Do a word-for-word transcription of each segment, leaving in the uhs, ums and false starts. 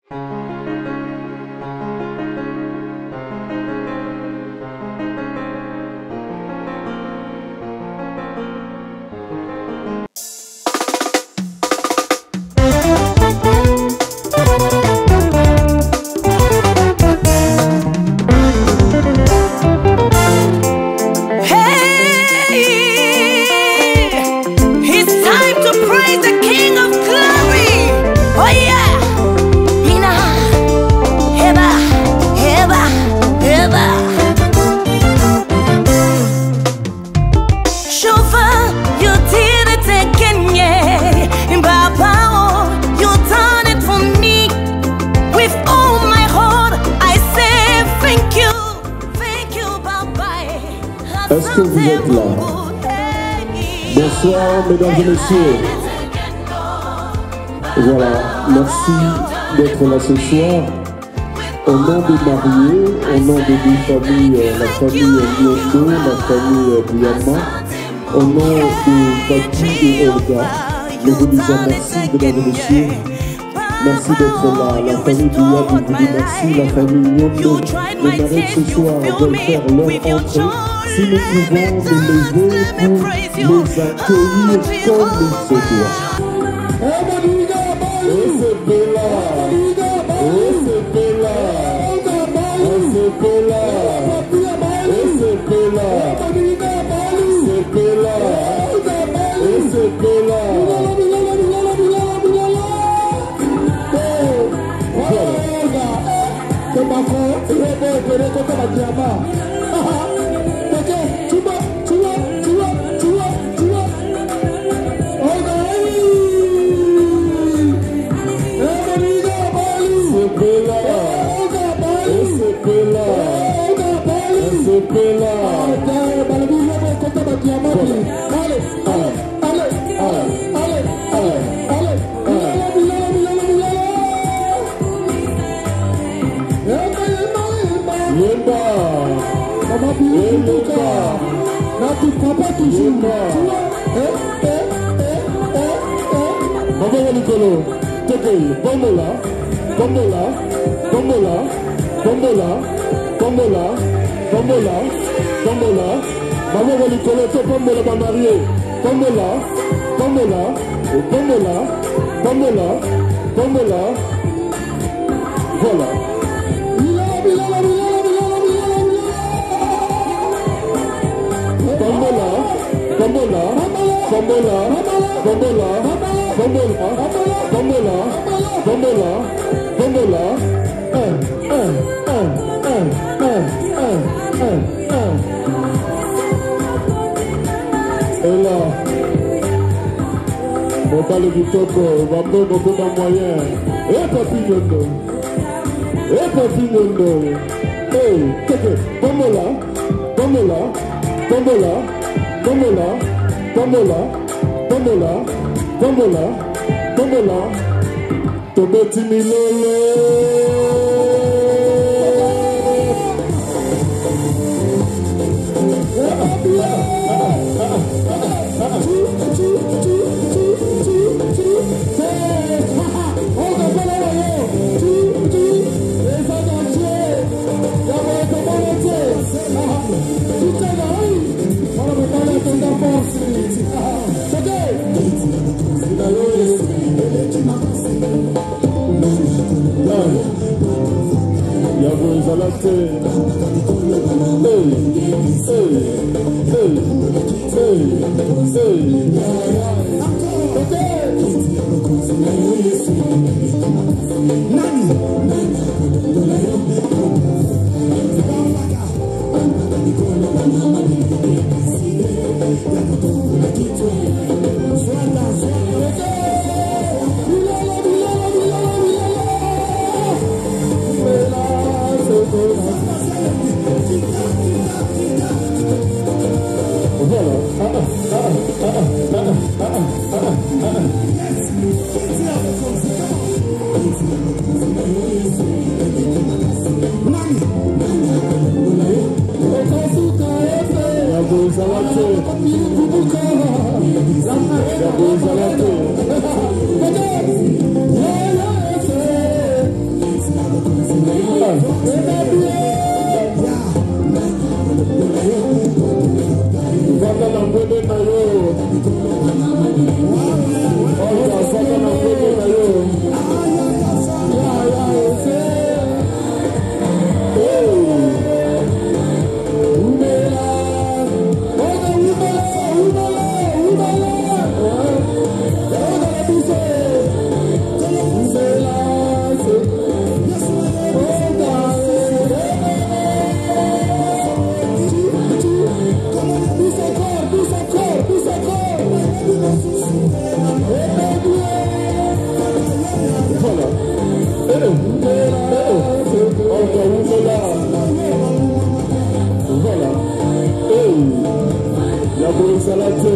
Est-ce que vous êtes là? Bonsoir, mesdames et messieurs. Voilà, merci d'être là ce soir. Au nom des mariés, au nom des deux familles, la famille Nyondo, la famille Bouillama, au nom de Bati et Olga, nous vous disons merci, mesdames et messieurs. Merci d'être là. La famille Bouillama vous dit merci, la famille Nyondo. Les mariés ce soir veulent faire leur entrée. Si nous pouvons nous lever pour les accueillir comme il se doit. Et c'est Bella, et c'est Bella, et c'est Bella, et c'est Bella, c'est Bella, et c'est Bella. C'est ma frère, c'est le bon, c'est la diamant. Bombola, bombola, bombola, bombola, bombola, bombola, bombola, maman va lui coller bombola va marier, bombola, bombola, bombola, bombola, bombola, voilà. Bombola, bombola, bombola, bombola, bombola, bombola, bombola, bombola, un, un, un, un, un, un, un, un. Et là, on parle du topo, on va me donner beaucoup de moyens. Et papi Nyondo, et papi Nyondo. Hey, kéké, bombola, bombola, bombola, bombola, bombola, bombola, bombola, bombola. Tobeti milele. Voilà. Hey. La bonne salade.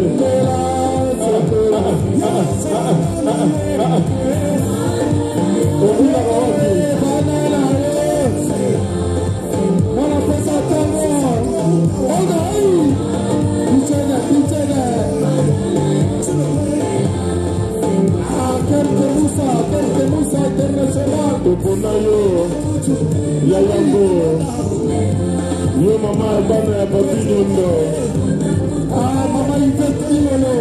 Yo mama bana ya papi nyondo. Ah mama ifeti lolo.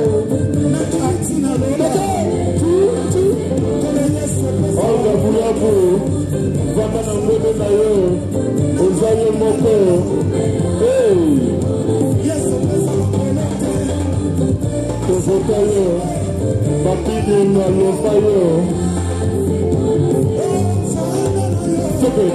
Olga bulabu. Vana na ngode na yo. Ozayo moko. Hey. Tofotayo. Papi nyondo alofayo. Stupid.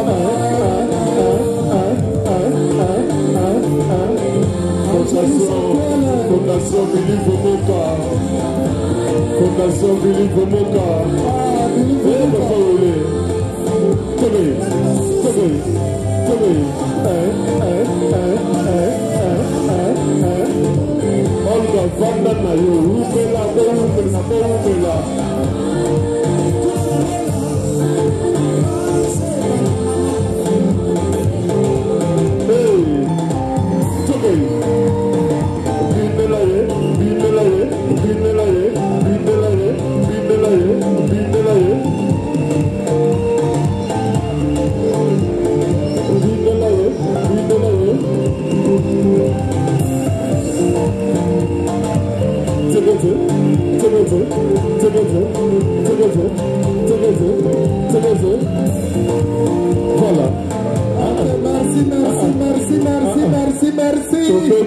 Fondation Billy Bomoka. Fondation Billy Bomoka. Eh, papa Olé. Tenez, tenez, tenez. Eh, eh, eh, eh, eh, eh. Olga, vanda na yo. Umela, umela, umela. Voilà. Merci, merci, merci, merci, merci, merci.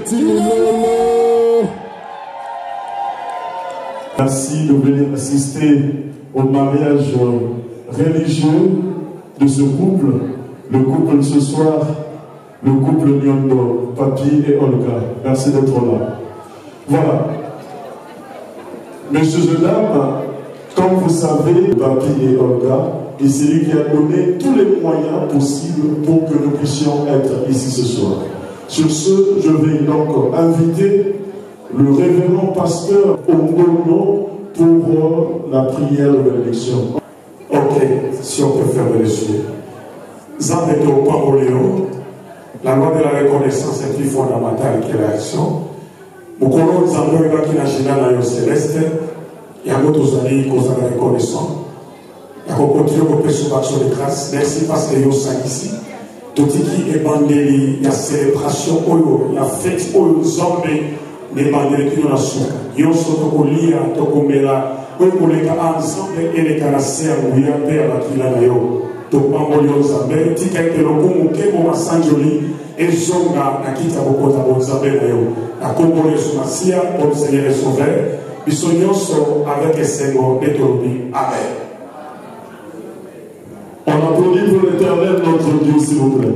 Merci de venir assister au mariage religieux de ce couple, le couple ce soir, le couple Nyondo, Papi et Olga. Merci d'être là. Voilà. Messieurs et dames, comme vous savez, Papi et Olga, et c'est lui qui a donné tous les moyens possibles pour que nous puissions être ici ce soir. Sur ce, je vais donc inviter le révérend pasteur Ongono pour la prière de bénédiction. Ok, si on peut fermer les yeux. Zambeto Pamoléo, la loi de la reconnaissance est plus fondamentale que l'action. Mukolo Zambo Ibaki National Ayo Céleste, Yango Tozali Kozala reconnaissant. Yako continue au péché d'action de grâce. Merci parce que yo sang ici. Totiki et Bandeli, il y a célébration, il y a fête, il y a zombie. Ne bandeli qui nous la souka. Yo soto kolia, tokomela, oyo koleka ensemble et les canasiens où il y a père bakila na yo. Topambolio Zambe, tika ete lokumu kebo masanjoli, et zonga na kita bokota bon Zambe na yo. La Congolais Soumassia, bon Seigneur et Sauveur, bisognoso avec esengo netorobi. Amen. On applaudit pour l'Éternel notre Dieu, s'il vous plaît.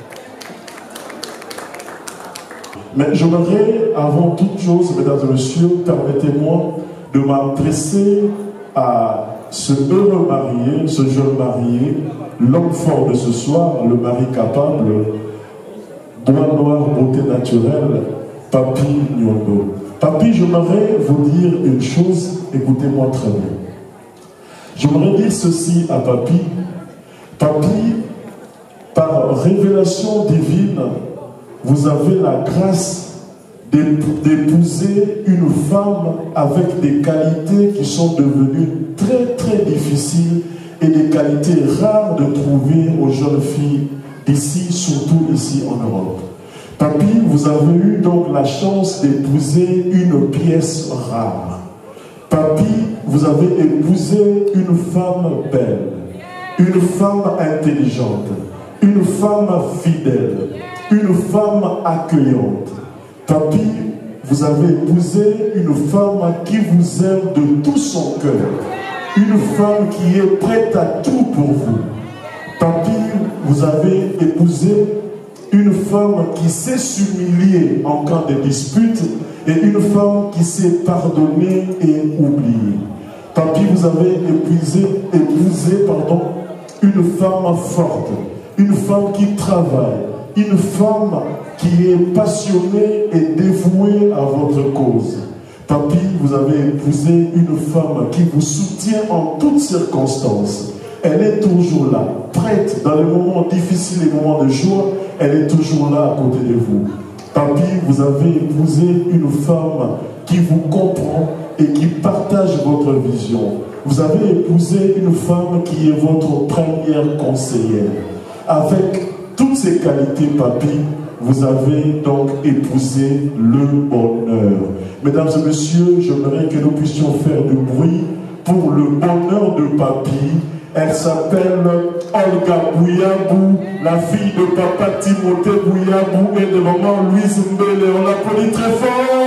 Mais j'aimerais, avant toute chose, mesdames et messieurs, permettez-moi de m'adresser à ce heureux marié, ce jeune marié, l'homme fort de ce soir, le mari capable, doigt noir, beauté naturelle, Papi Nyondo. Papi, j'aimerais vous dire une chose, écoutez-moi très bien. J'aimerais dire ceci à Papi. Papi, par révélation divine, vous avez la grâce d'épouser une femme avec des qualités qui sont devenues très très difficiles et des qualités rares de trouver aux jeunes filles d'ici, surtout ici en Europe. Papi, vous avez eu donc la chance d'épouser une pièce rare. Papi, vous avez épousé une femme belle, une femme intelligente, une femme fidèle, une femme accueillante. Papi, vous avez épousé une femme qui vous aime de tout son cœur. Une femme qui est prête à tout pour vous. Papi, vous avez épousé une femme qui sait s'humilier en cas de dispute et une femme qui sait pardonner et oublier. Papi, vous avez épousé, épousé pardon, une femme forte, une femme qui travaille, une femme qui est passionnée et dévouée à votre cause. Papi, vous avez épousé une femme qui vous soutient en toutes circonstances. Elle est toujours là, prête dans les moments difficiles et les moments de joie, elle est toujours là à côté de vous. Papi, vous avez épousé une femme qui vous comprend et qui partage votre vision. Vous avez épousé une femme qui est votre première conseillère. Avec toutes ces qualités, papi, vous avez donc épousé le bonheur. Mesdames et messieurs, j'aimerais que nous puissions faire du bruit pour le bonheur de papi. Elle s'appelle Olga Bouyabou, la fille de papa Timothée Bouyabou et de maman Louise Mbele. On l'applaudit très fort.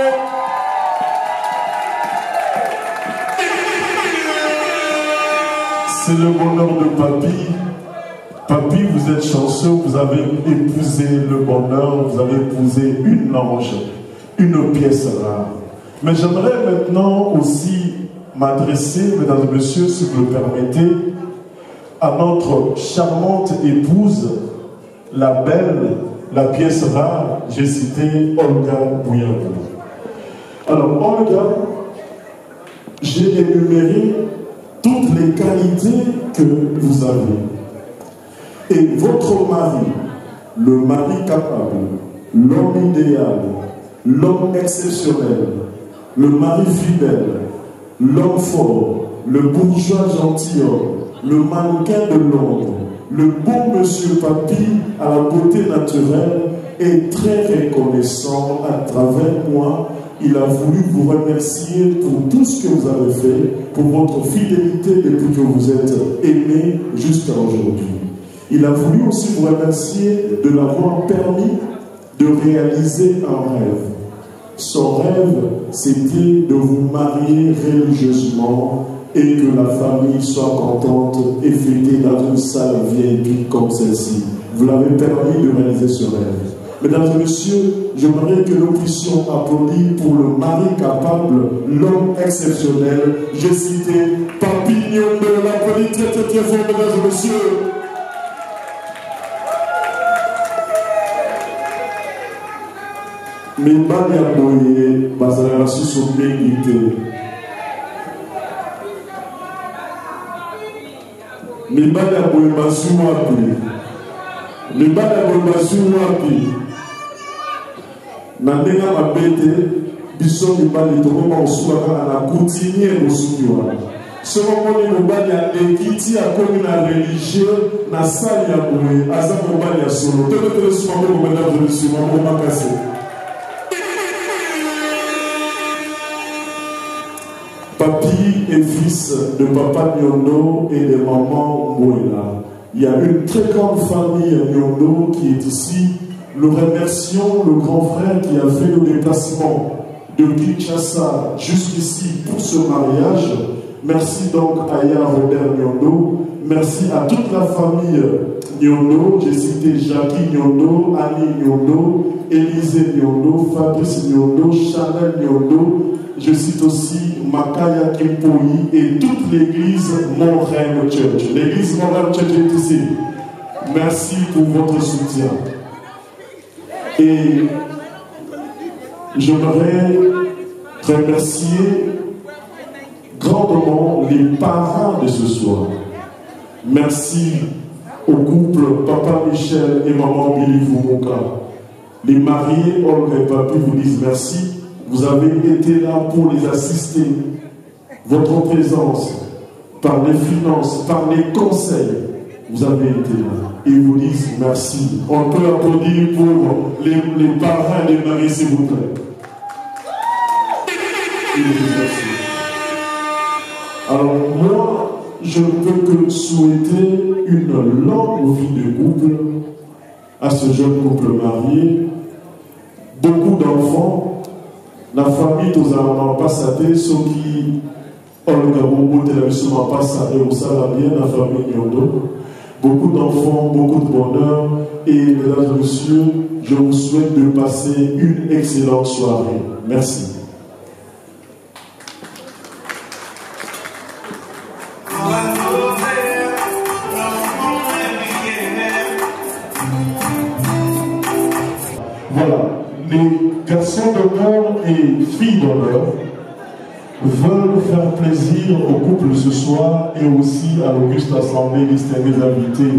C'est le bonheur de papi. Papi, vous êtes chanceux, vous avez épousé le bonheur, vous avez épousé une ange, une pièce rare. Mais j'aimerais maintenant aussi m'adresser, mesdames et messieurs, si vous le permettez, à notre charmante épouse, la belle, la pièce rare, j'ai cité Olga Bouyabou. Alors, Olga, j'ai énuméré toutes les qualités que vous avez. Et votre mari, le mari capable, l'homme idéal, l'homme exceptionnel, le mari fidèle, l'homme fort, le bourgeois gentilhomme, le mannequin de l'ombre, le beau monsieur papi à la beauté naturelle est très reconnaissant à travers moi. Il a voulu vous remercier pour tout ce que vous avez fait, pour votre fidélité depuis que vous êtes aimé jusqu'à aujourd'hui. Il a voulu aussi vous remercier de l'avoir permis de réaliser un rêve. Son rêve, c'était de vous marier religieusement et que la famille soit contente et fêter dans une salle V I P comme celle-ci. Vous l'avez permis de réaliser ce rêve. Mesdames et messieurs, j'aimerais que nous puissions applaudir pour le mari capable, l'homme exceptionnel. J'ai cité Papi Nyondo, l'applaudit très très très fort, mesdames et messieurs. Mibali aboye bazala susu bengite. Mibali aboye basu wapi. Mibali aboye basu wapi. Na ndenga mabete biso mibali tokoma osuka na continuer mosukiwa. Soko moni mobali alekiti akomi na religieux na sali ya boye aza mobali ya solo. Tele tele suma mo mesdames et messieurs, mo makase. Papi est fils de papa Nyondo et de maman Mouela. Il y a une très grande famille Nyondo qui est ici. Nous remercions le grand frère qui a fait le déplacement de Kinshasa jusqu'ici pour ce mariage. Merci donc à Ya Robert Nyondo. Merci à toute la famille Nyondo. J'ai cité Jackie Nyondo, Annie Nyondo, Élisée Nyondo, Fabrice Nyondo, Chanel Nyondo. Je cite aussi Makaya Kimpoyi et toute l'église Montrem Church. L'église Montrem Church est ici. Merci pour votre soutien. Et j'aimerais remercier grandement les parents de ce soir. Merci au couple Papa Michel et Maman Billy Vumuka. Les mariés, Olga et Papi vous disent merci. Vous avez été là pour les assister. Votre présence, par les finances, par les conseils, vous avez été là. Et ils vous disent merci. On peut applaudir pour les, les parents et les maris, s'il vous plaît. Ils vous disent merci. Alors moi, je ne peux que souhaiter une longue vie de couple à ce jeune couple marié. Beaucoup d'enfants. La famille tous en passe à des ceux qui ont le Gabon de la mission passe à et au salarié la famille Nyondo. Beaucoup d'enfants, beaucoup de bonheur et mesdames et messieurs, je vous souhaite de passer une excellente soirée. Merci. Voilà, les garçons d'honneur et filles d'honneur veulent faire plaisir au couple ce soir et aussi à l'Auguste Assemblée, distingués invités.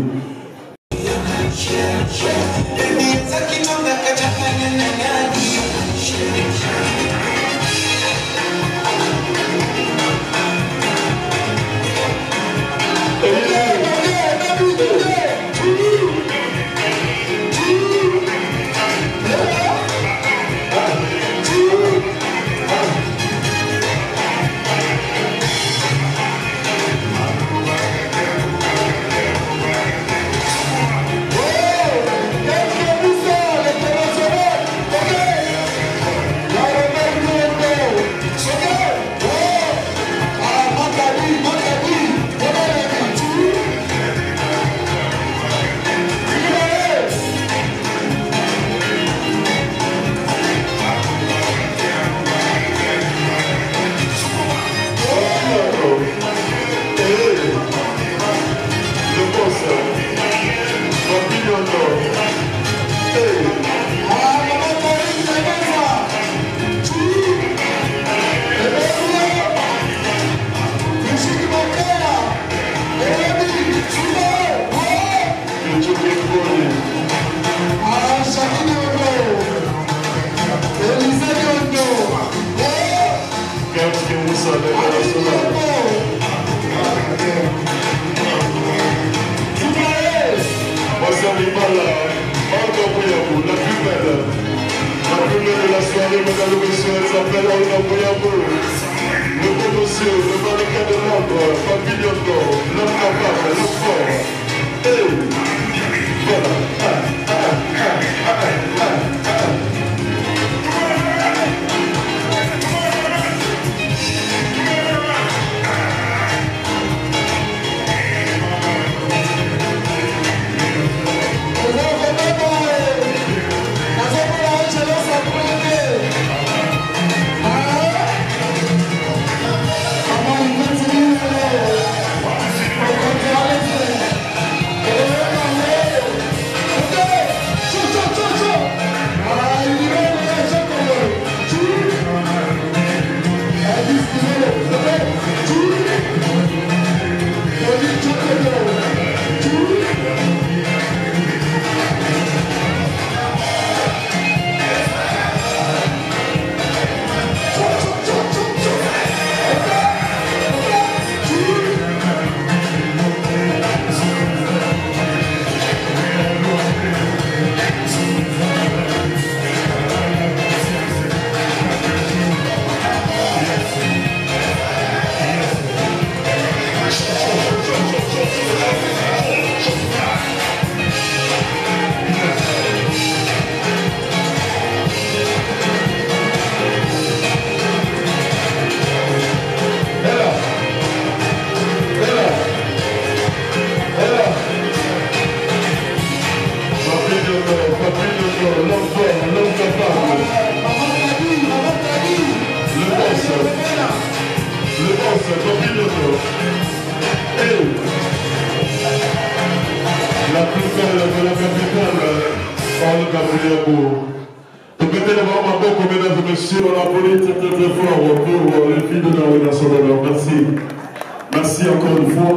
Merci encore une fois.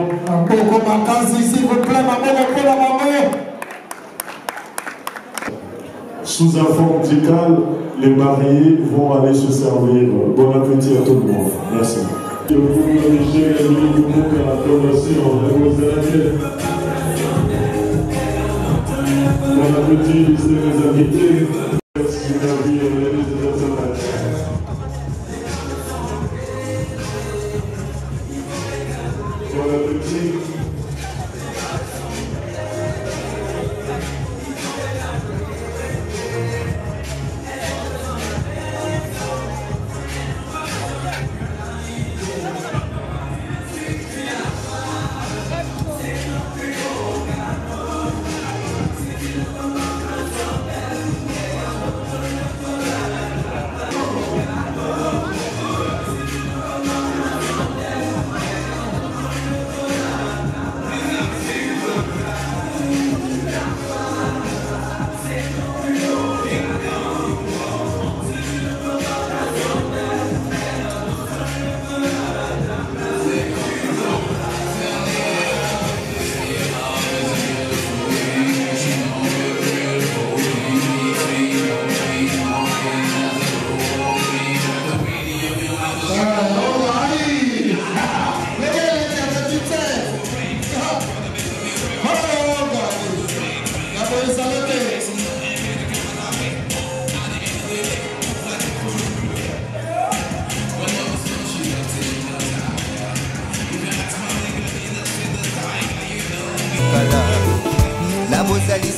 S'il vous plaît, sous un fond musical, les mariés vont aller se servir. Bon appétit à tout le monde. Merci. Bon appétit, les invités.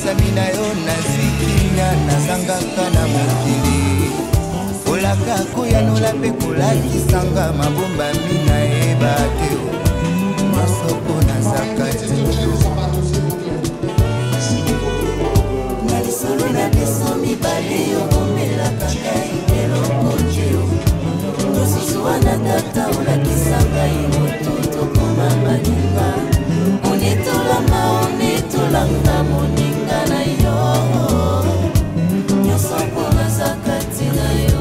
Bosami na yo nazwikinya nazangaka na mokili olaka koyanola mpe kolakisanga mabombami na yeba te masoko nazaka te na lisolo na biso mibale yobomelaka ngai eloko njeo mosusu wana tata olakisanga emoto tokoma baninga onetolanga onetolanga moninga na yo nyonso mpo nazaka te na yo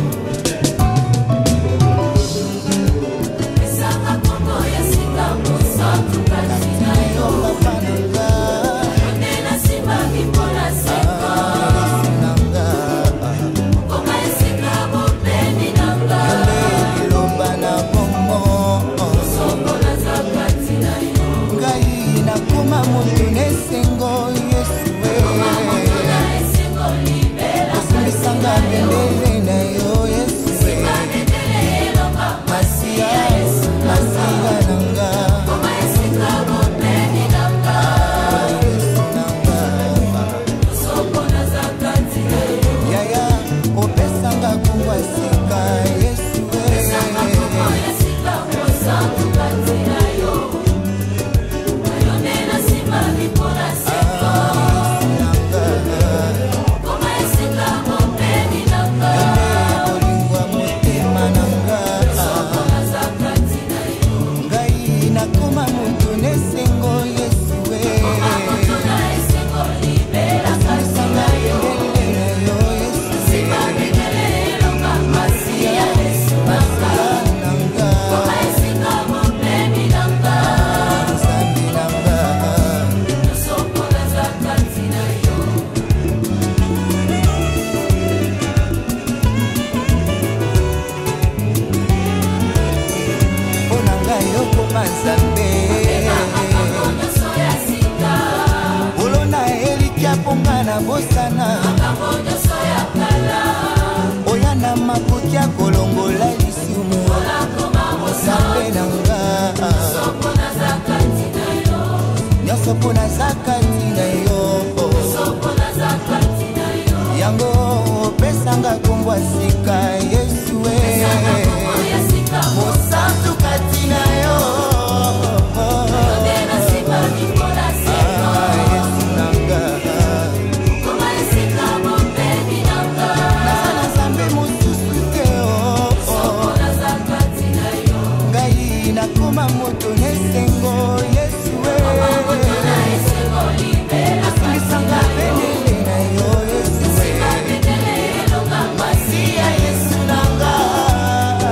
esanga kongo ya sika mosantu kati na yo papananga ondela simbaki mpo na seka konga esika bopeni nanga liloba na bongo soko nazaka ti na yo ngai nakoma moto nesengo yesue osimbisanga bendele na yo yesue masiya masiya nanga yaya opesanga kungwa sika yesue bosana oyana makutia kolongola lisumu sambe nanga nyonso mpo nazakati na yo yango opesanga kombwa sika yesue mosantu kati na yo nakoma moto nesengo yesue asimisanga benele na yo yesue masiya yesu nanga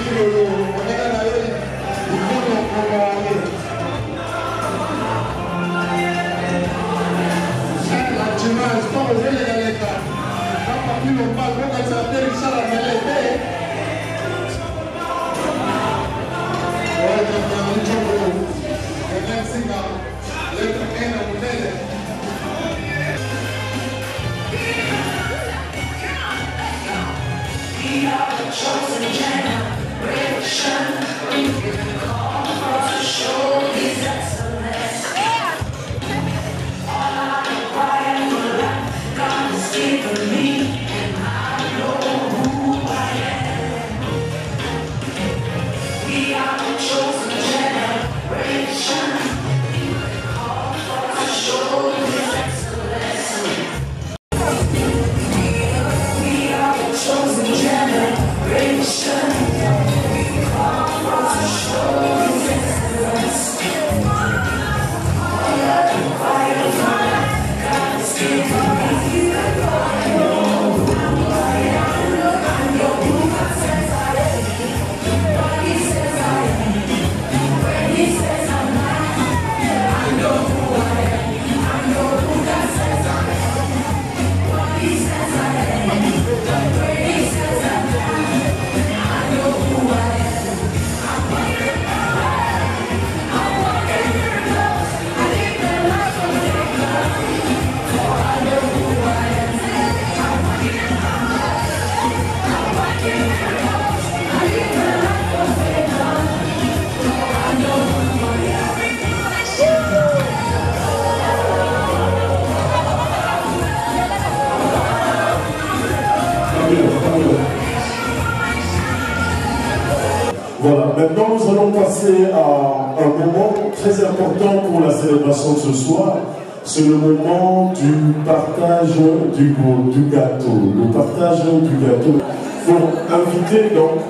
Voilà, maintenant nous allons passer à un moment très important pour la célébration de ce soir. C'est le moment du partage du, du gâteau. Le partage du gâteau. Pour inviter donc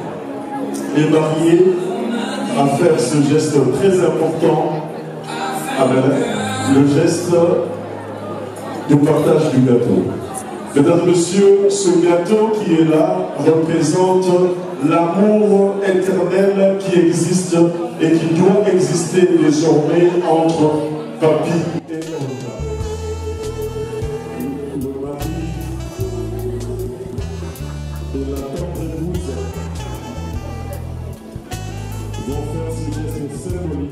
les mariés à faire ce geste très important. Amen. Le geste du partage du gâteau. Mesdames, Messieurs, ce gâteau qui est là représente l'amour éternel qui existe et qui doit exister désormais entre Papy et Olga. Le mari et la tendre épouse vont faire ce geste symbolique.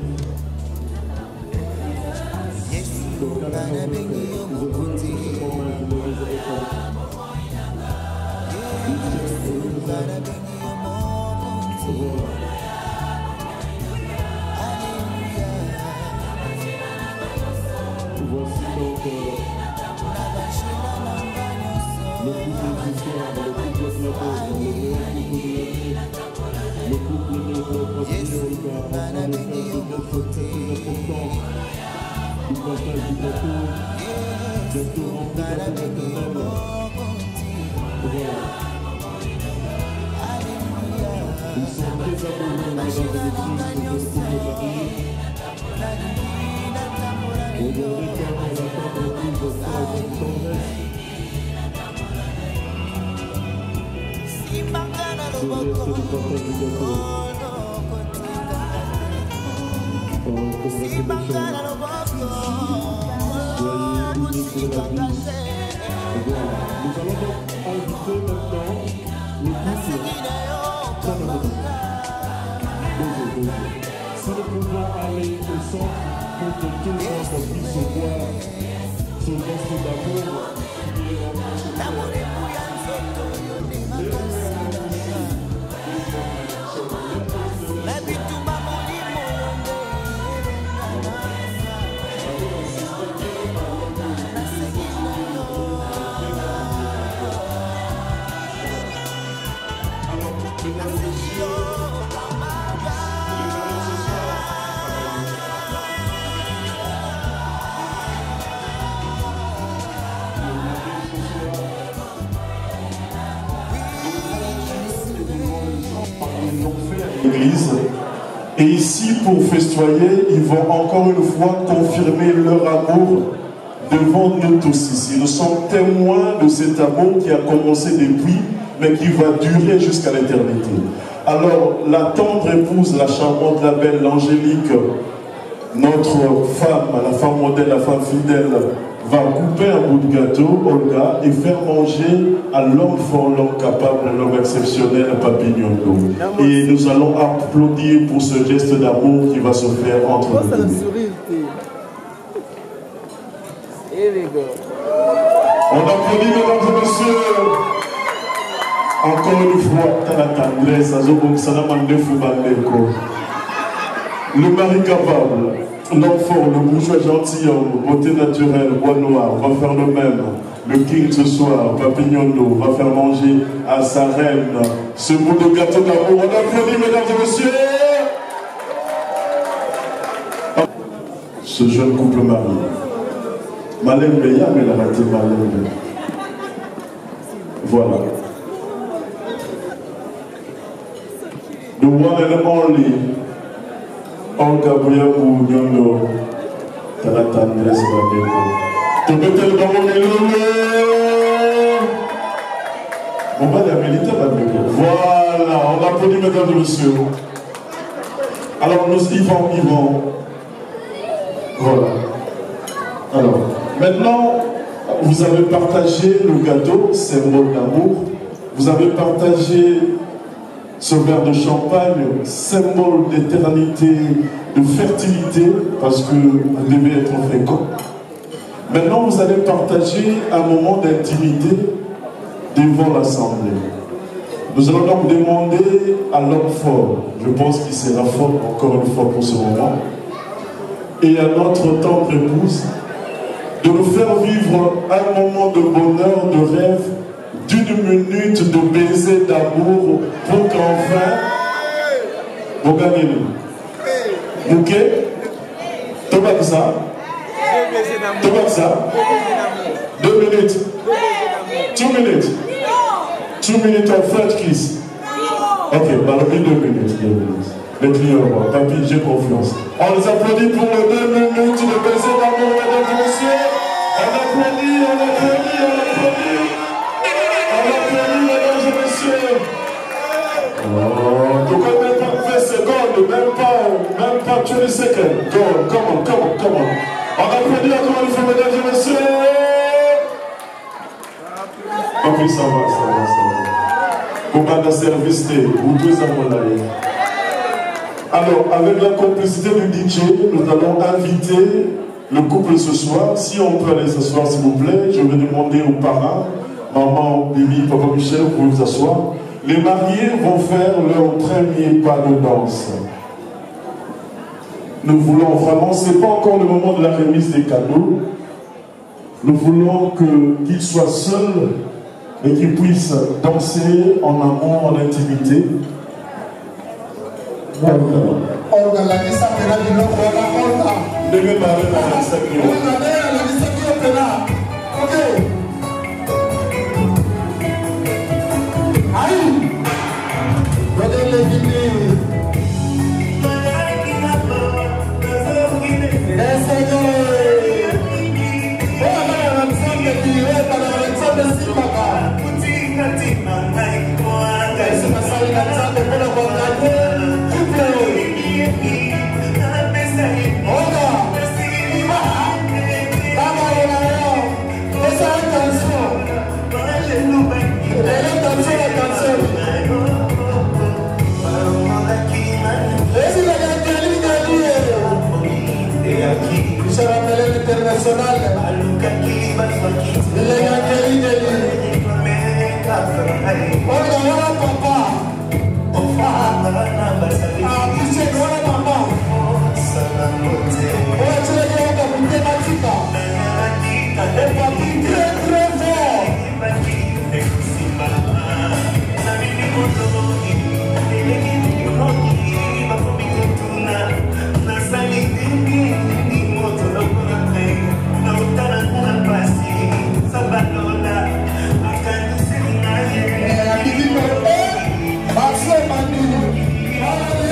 Voici donc euh, le couple existant, le couple Plateau, le meilleur couple de l'année, le couple de notre famille Olga, en train de faire ce geste très important du partage du gâteau, gâteau rempli d'amour éternel. Voilà. Ils sont très amoureux, mesdames et messieurs, ce couple marié. Aujourd'hui, quand on attend le plus de ça, une tendresse. Ce geste du partage du gâteau. Oh, congratulations. Soyez unis pour la vie. Voilà. Nous allons donc inviter maintenant le couple. Ça ne peut pas. Posez, posez. Ça ne peut pas aller au centre pour que tout le monde puisse voir ce geste d'amour qui est en train de se faire. L'église. Et ici, pour festoyer, ils vont encore une fois confirmer leur amour devant nous tous ici. Nous sommes témoins de cet amour qui a commencé depuis, mais qui va durer jusqu'à l'éternité. Alors, la tendre épouse, la charmante, la belle, l'angélique, notre femme, la femme modèle, la femme fidèle, va couper un bout de gâteau, Olga, et faire manger à l'homme fort, l'homme capable, l'homme exceptionnel, Papignondo. Et nous allons applaudir pour ce geste d'amour qui va se faire entre nous. On applaudit, mesdames et messieurs. Encore une fois, la tendresse, le mari capable, l'homme fort, le bourgeois gentilhomme, beauté naturelle, bois noir, va faire le même. Le king ce soir, Papignondo, va faire manger à sa reine ce bout de gâteau d'amour. On applaudit, mesdames et messieurs. Ce jeune couple marié. Malem Beya, mais la raté Malem. Voilà. The one and only Olga Bouyabu Nyondo Talatan Resvadeko. Tu peux te le demander. On va la militer. Voilà, on applaudit mesdames et messieurs. Alors nous y vont, y vont. Voilà. Alors, maintenant, vous avez partagé le gâteau, symbole d'amour. Vous avez partagé ce verre de champagne, symbole d'éternité, de fertilité, parce que vous devez être fécond. Maintenant, vous allez partager un moment d'intimité devant l'Assemblée. Nous allons donc demander à l'homme fort, je pense qu'il sera fort encore une fois pour ce moment, et à notre tendre épouse, de nous faire vivre un moment de bonheur, de rêve, d'une minute de baiser d'amour pour qu'enfin, vous gagnez nous. Ok? Tout va ça? Tout va ça? Deux minutes. Two minutes. Two minutes of French kiss. Ok, bah deux minutes, deux minutes. Les clients, papy, j'ai confiance. On les applaudit pour les deux minutes de baiser d'amour, mesdames et messieurs. On applaudit, on applaudit, on applaudit. On applaudit, mesdames et messieurs. Oh, donc on même pas vingt secondes, même pas, même pas vingt secondes. Go on, come on, come on, come on. On applaudit encore une fois, mesdames et messieurs. Papy, ça va, ça va, ça va. Pour pas de service, vous tous à mon avis. Alors, avec la complicité du D J, nous allons inviter le couple ce soir. Si on peut aller s'asseoir, s'il vous plaît, je vais demander aux parents, maman, Bibi, papa Michel, pour vous asseoir. Les mariés vont faire leur premier pas de danse. Nous voulons vraiment, ce n'est pas encore le moment de la remise des cadeaux. Nous voulons qu'ils soient seuls et qu'ils puissent danser en amour, en intimité. Olga la kisa pena biloko na Olga. Deme mare na sakio. Olga na la kisa kio pena. Okay. Aïe. Wade le gini. Ese yo. Ola na msonge kiwe para msonge sipaka. Kutika tina ngai kwa. Ese masali na tsande pena kwa ngate. International, le Yangeli Deli. Olga, voilà papa. Ah, Michel, voilà papa. Voilà, tu l'as dit, on va vous thématique. Et papi, très très fort. Marcel Manu,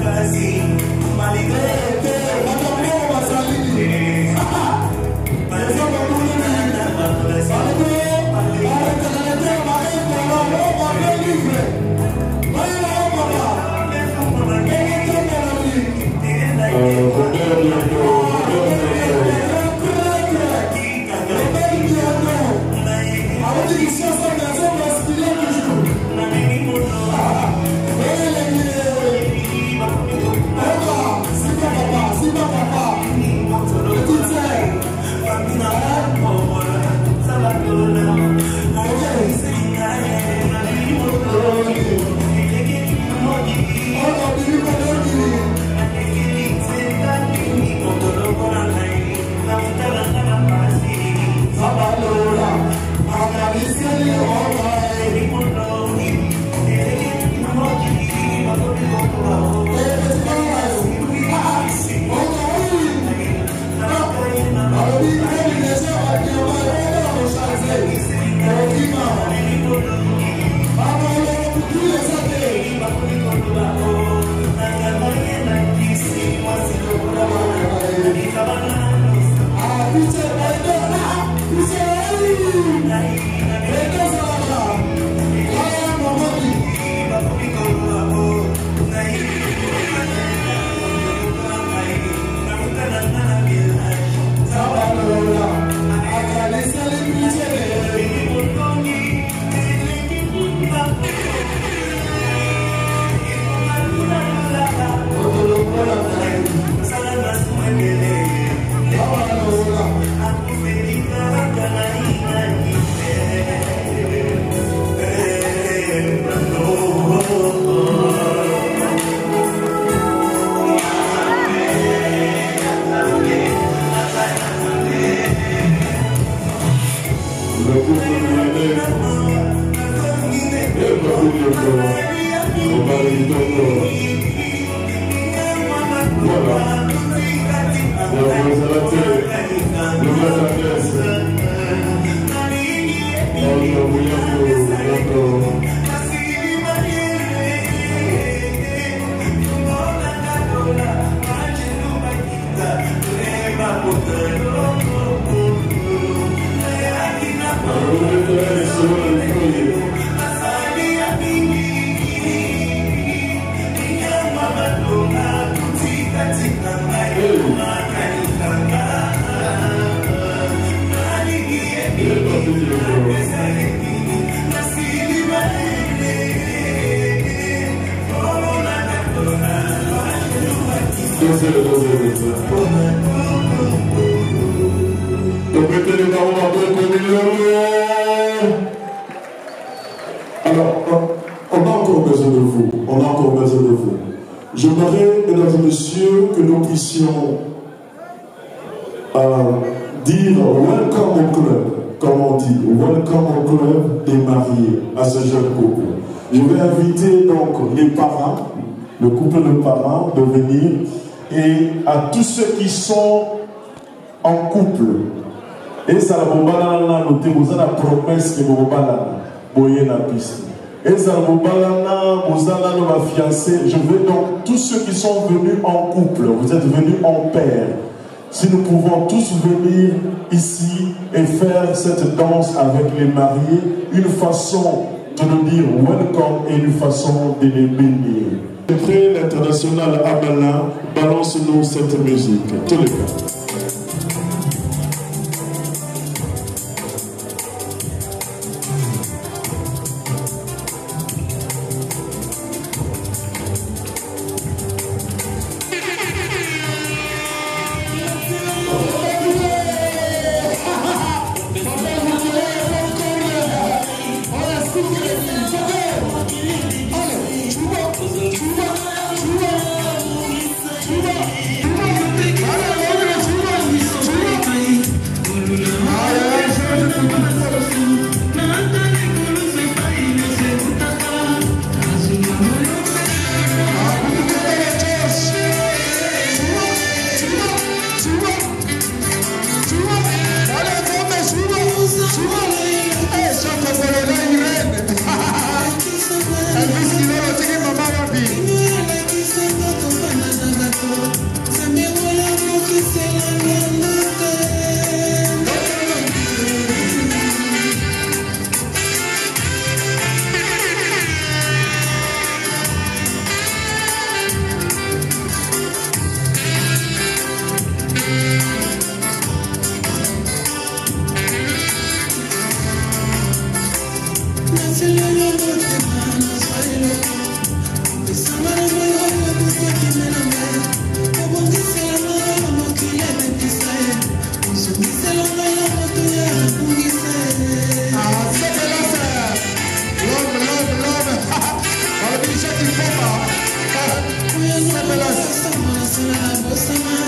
Alors, on a encore besoin de vous. On a encore besoin de vous. J'aimerais, mesdames et messieurs, que nous puissions euh, dire welcome au club, comme on dit, welcome au club des mariés, à ce jeune couple. Je vais inviter donc les parents, le couple de parents, de venir, et à tous ceux qui sont en couple. Et ça la bombalana, vous avez la promesse que vous boyez la piste. Et ça la bombalana, vous avez la fiancée. Je veux donc tous ceux qui sont venus en couple, vous êtes venus en paire. Si nous pouvons tous venir ici et faire cette danse avec les mariés, une façon de nous dire welcome et une façon de les bénir. Le prix international Abala, balance-nous cette musique. Tous les gars. Elvis Quilolo, tiene mamá, papi.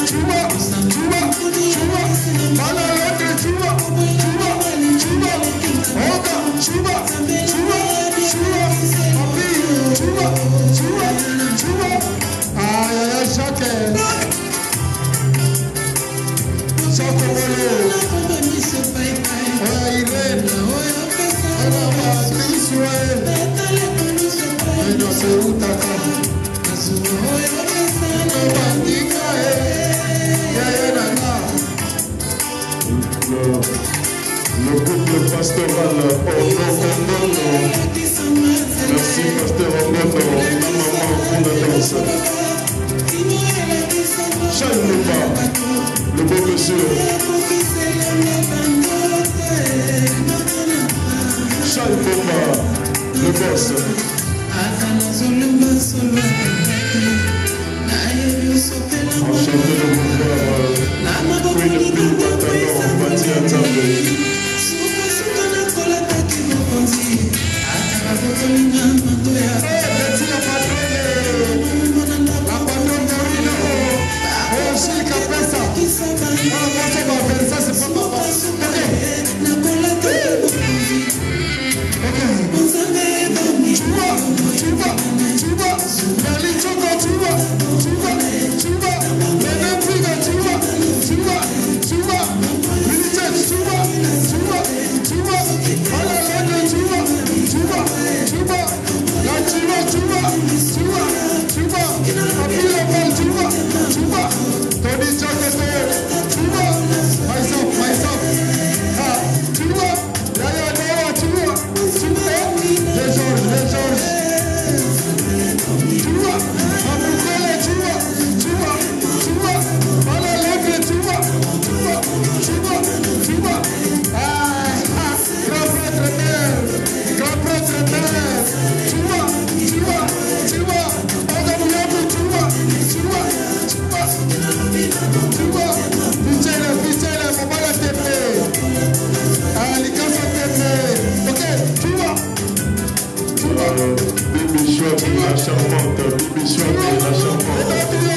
Le couple pastoral Onokonono. Merci pasteur Onono, la maman fondatrice. Charles Mouba, le beau monsieur. Charles Mouba, le boss. Enchanté de vous voir, Queen of Big Bataillon, Bati Atambe. Bibi Chouette, la charmante, Bibi Chouette, la charmante.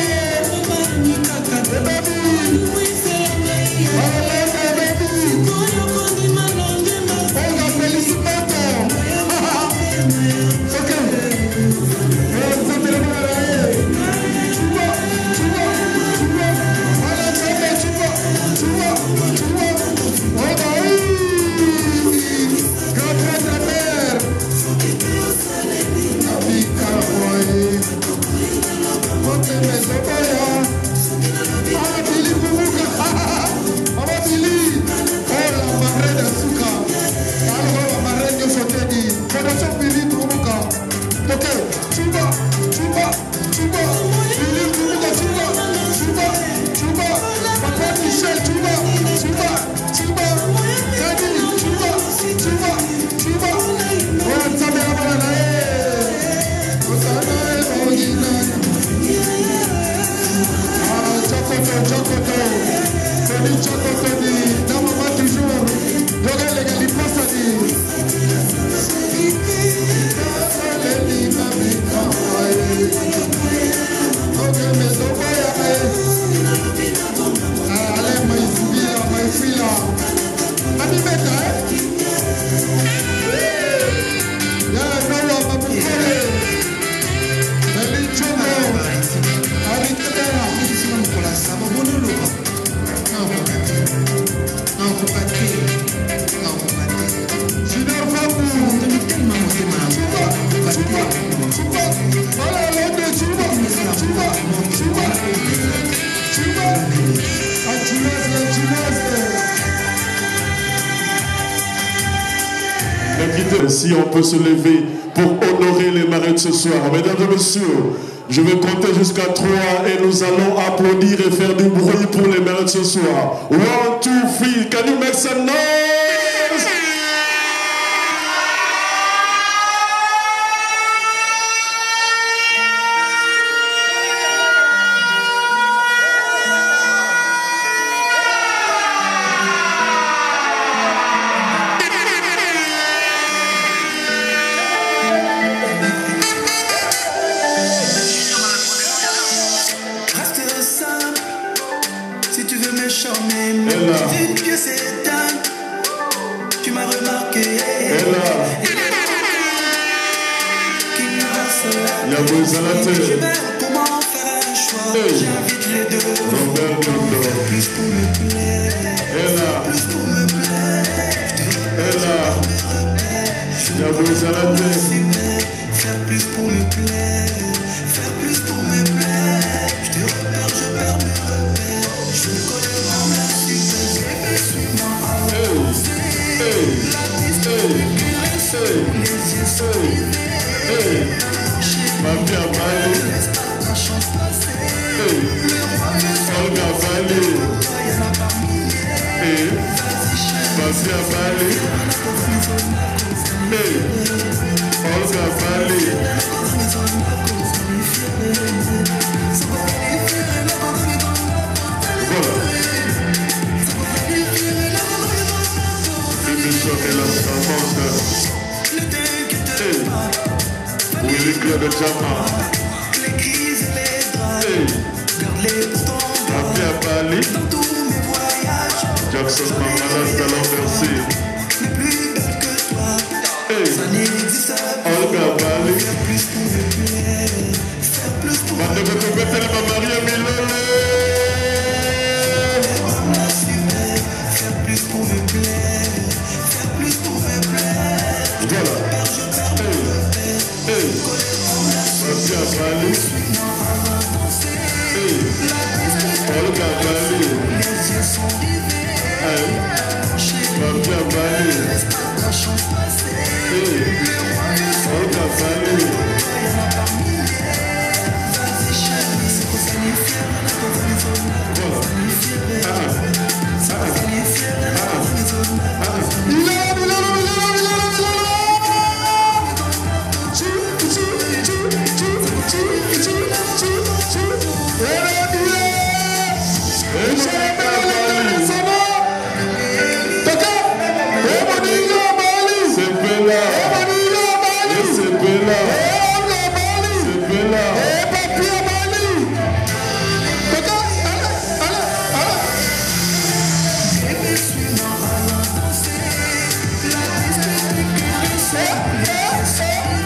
Si on peut se lever pour honorer les marraines ce soir. Mesdames et messieurs, je vais compter jusqu'à trois et nous allons applaudir et faire du bruit pour les marraines ce soir. One, two, three. Can you make some noise? charmé, une pièce éteinte. Tu m'as remarqué. Elle a. Il y a besoin de la tête. Je vais comment faire un choix. J'invite les deux. Robert Dondo. Plus pour me plaire. Elle a. Plus pour me plaire. Elle a. Il y a besoin de la tête. Faire plus pour me plaire. Faire plus pour me plaire. Je te repère, je perds mes repères. Je me connais en la super. Suis-moi à avancer. La piste de les yeux sont rivés. Ma vie à Bali. Laisse pas ta chance passer. Le roi me Olga Bali. y'en a pas milliers. Vas-y chérie. Ma vie à Bali. Olga Bali. Voilà. Émission de la France. Oui, les clubs de Jama. Les crises et les drames. Garde-les pour ton Ma vie à Bali. dans tous mes voyages. Jackson Mamalas de l'Anversé. Mais plus belle que toi. Ça n'existe pas. Olga Bali. Faire plus pour me plaire. Faire plus pour me Ma de votre bête, elle m'a marié à Milole. plaire. Faire plus pour me plaire. Faire plus pour me plaire. Voilà. Je perds mes repères. Hey. Ma vie à Bali. Hey. Olga Bali. Les yeux sont rivés. Hey. Ma vie à Bali. Laisse pas ta chance passer. Hey. Le roi me Olga Bali. y'en a pas milliers. Vas-y chérie, c'est qu'on s'en est fier. On a pas besoin de s'en Voilà. est Ah. C'est qu'on s'en est fier. On a pas besoin de s'en Ah. Milolo, Milolo, Milolo, Milolo, Milolo. Chou, chou, chou, chou, chou, chou, chou, chou. Elle a dit. Et je vais me donner son nom. Toka. Et mon Dieu, Bali. C'est Bella. Et mon Dieu, Bali. Et c'est Bella. Et on est Bali. C'est Bella. Et papi à Bali. Toka. Allez, allez, allez. Bébé, suis-moi à danser. La piste est éclairée.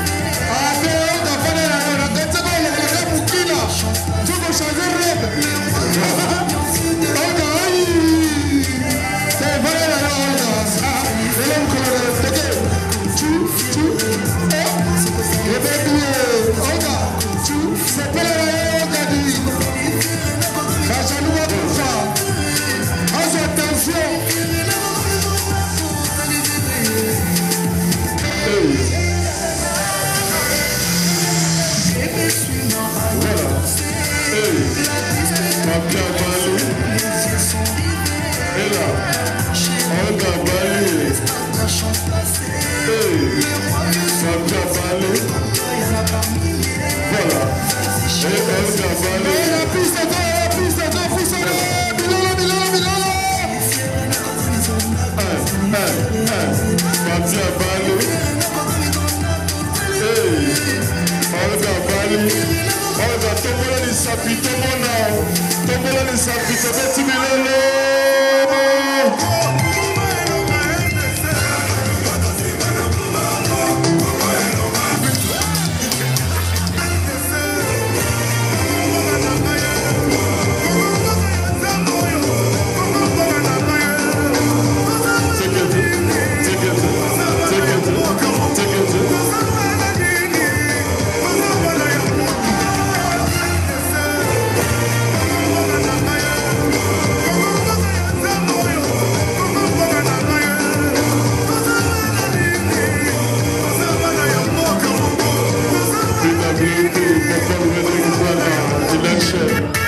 Bébé, suis-moi à danser. La piste est Ma vie à Bali. les yeux sont rivés. Et là. Olga Bali. Ta chance passée. Hey. Le roi me Ma vie à Bali. y'en a pas milliers. Voilà. Et Olga Bali. La piste est là, la piste est là, fils de Milolo, Milolo, Milolo. Hey, hey, hey. Ma vie à Bali. Hey. Olga Bali. Olga, tombola ni sapi, tombona. Tombola ni sapi, sabeti Milolo. Election.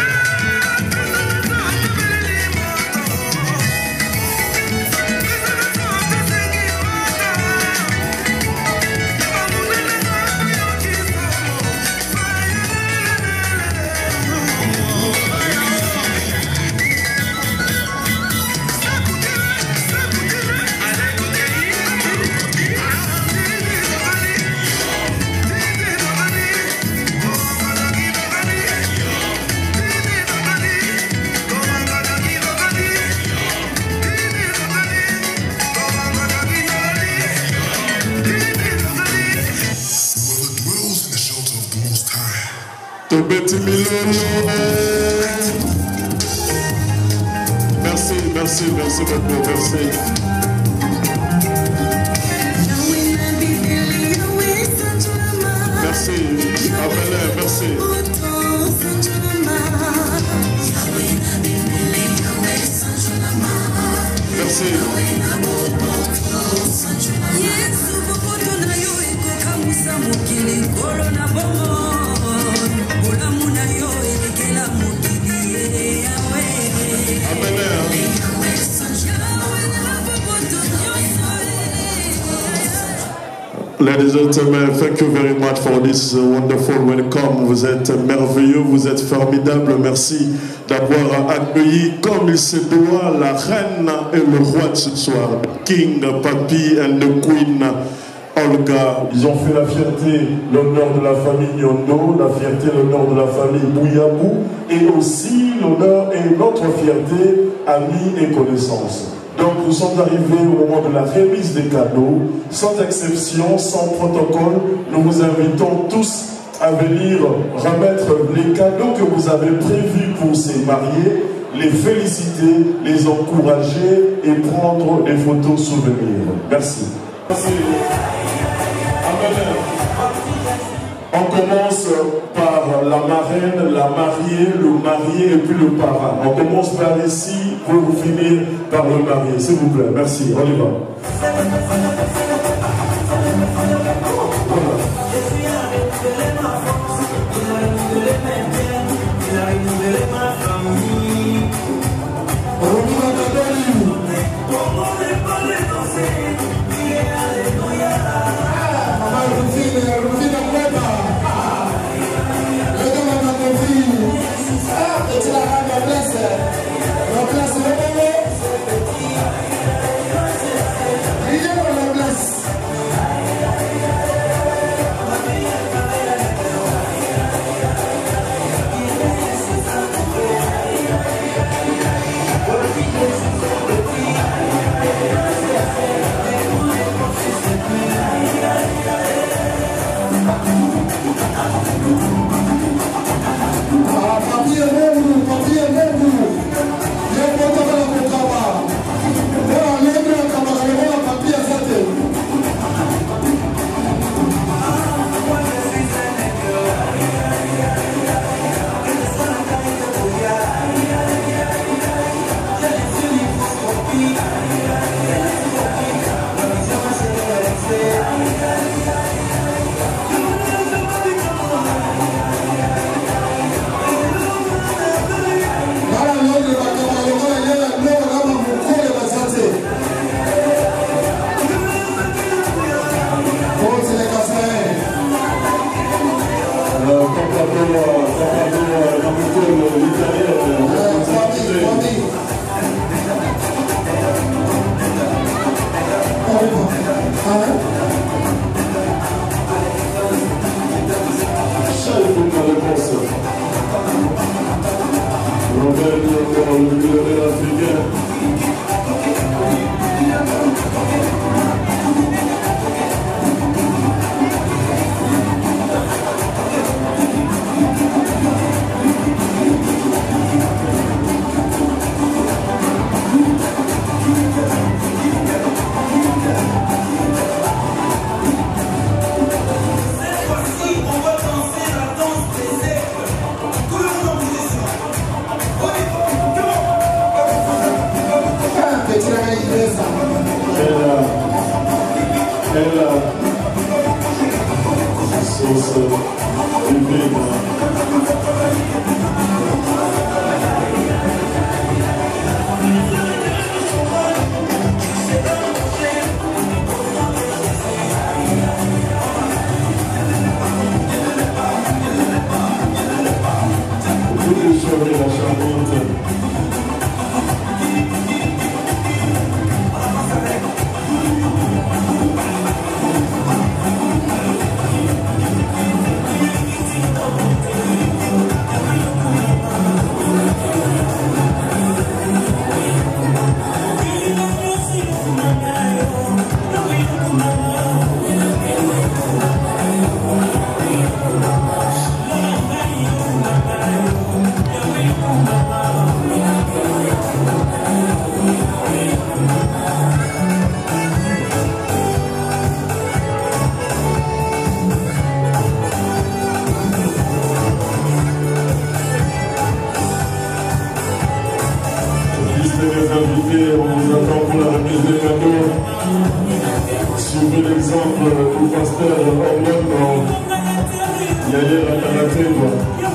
Merci, merci, merci beaucoup, merci. Merci, Abelin, merci. Merci. Ladies and gentlemen, thank you very much for this wonderful welcome. Vous êtes merveilleux, vous êtes formidables. Merci d'avoir accueilli comme il se doit la reine et le roi de ce soir, King, Papi and the Queen, Olga. Ils ont fait la fierté, l'honneur de la famille Nyondo, la fierté, l'honneur de la famille Bouyabou, et aussi l'honneur et notre fierté, amis et connaissances. Donc nous sommes arrivés au moment de la remise des cadeaux, sans exception, sans protocole. Nous vous invitons tous à venir remettre les cadeaux que vous avez prévus pour ces mariés, les féliciter, les encourager et prendre des photos souvenirs. Merci. Merci. On commence par la marraine, la mariée, le marié et puis le parrain. On commence par ici pour finir par le marié. S'il vous plaît, merci. On y va. La place. pour la remise des cadeaux. Suivez l'exemple du pasteur Orlando Yaya Rakarateba.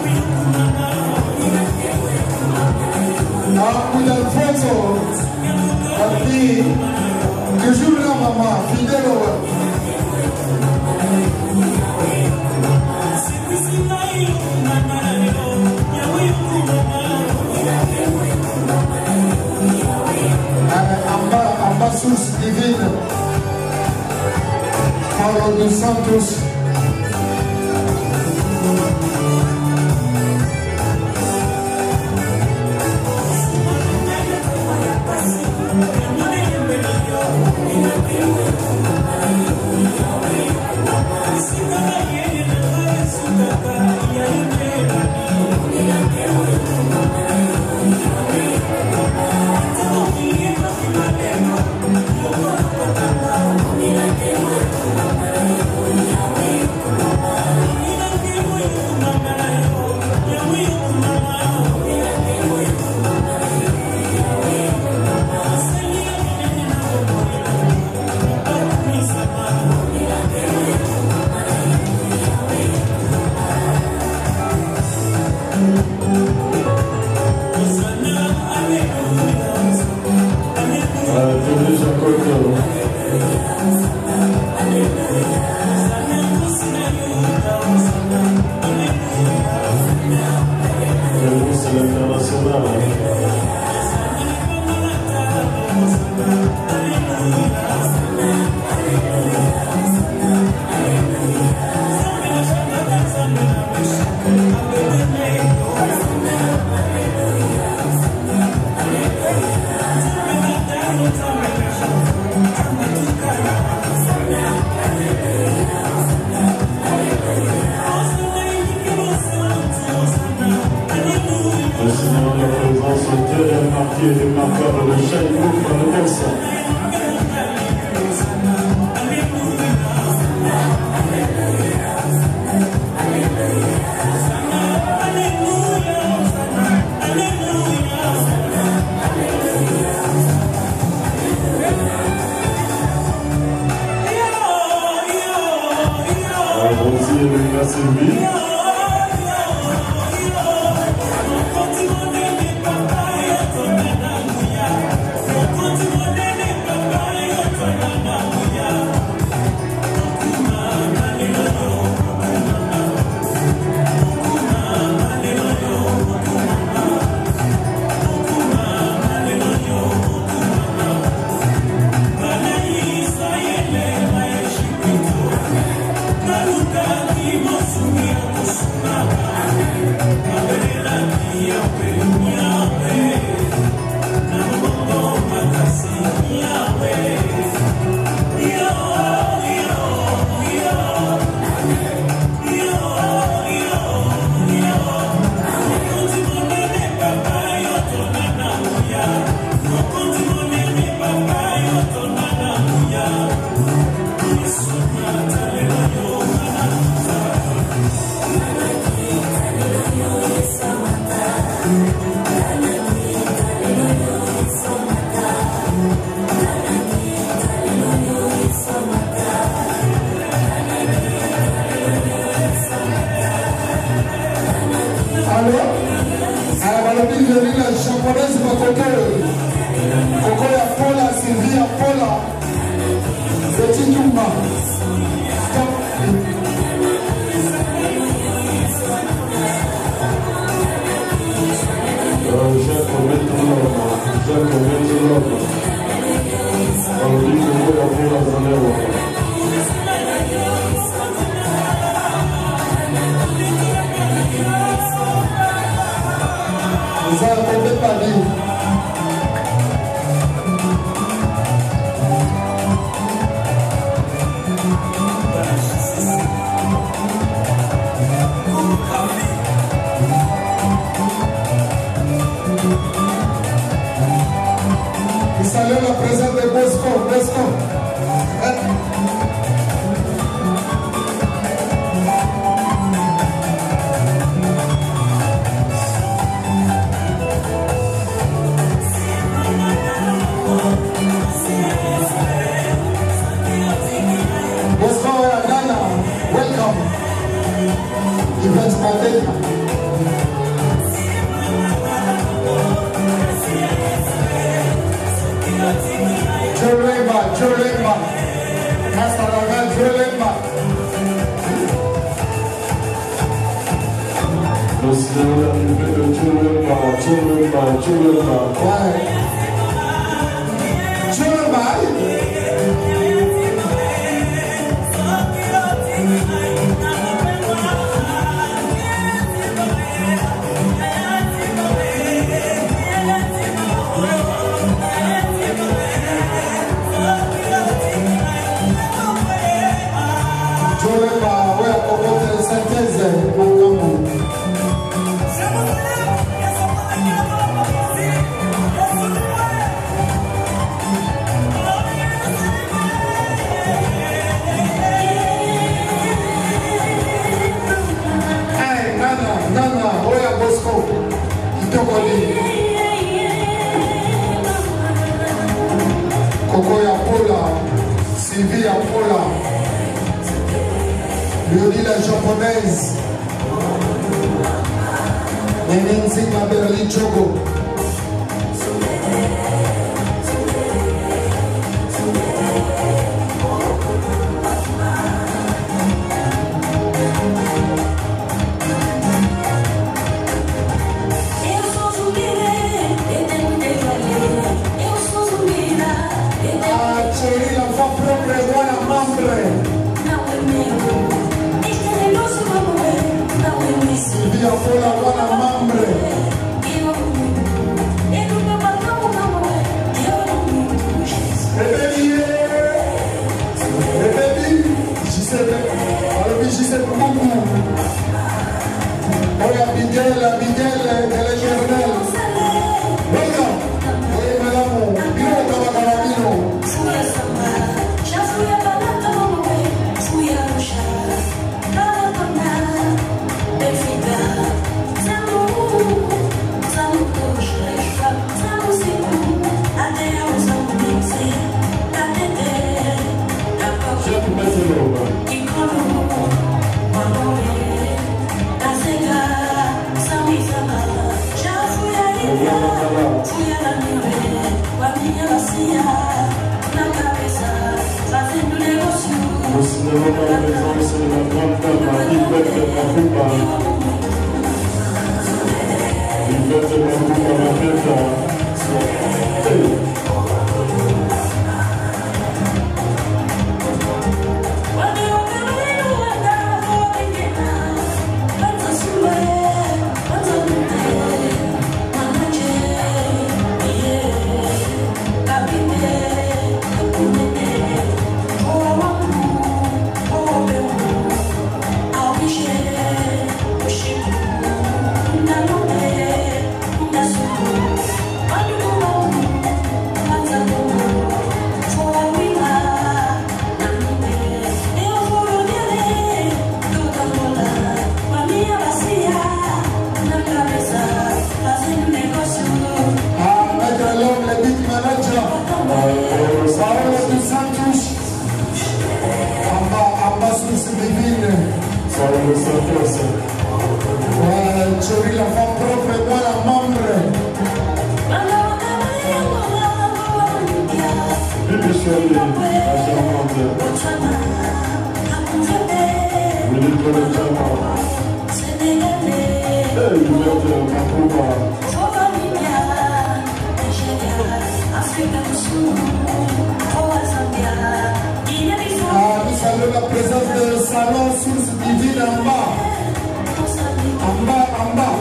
Ah, Oud Alfonso, papi, toujours là, maman, fidèle au web. En bas, source divine, Paulo dos Santos. Ouais. Joël Baye. Joël Baye, ouais, à côté de synthèse, mon cameroun. Coco Yapola, Sylvie Yapola, Lyolie la japonaise, Nenenzi Maberli Chogo. Sylvia Fola wana mambre. Rebeli, rebeli, Gisèle, alors Gisèle Koumou. Oya Miguel, Miguel, elle est journelle. Oya, oya madame, bino kama kama bino. Chori la femme propre, moi la membre. Bibi Chori, la charmante. Willy Colotama. Hey, Yvette Makouba. Ah, nous saluons la présence de Salon Source Divine en bas. En bas, en bas.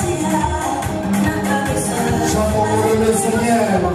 Jean-Paul le Seigneur.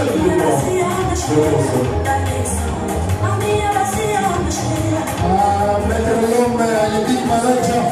Ah, mettre l'homme à l'équipe manager.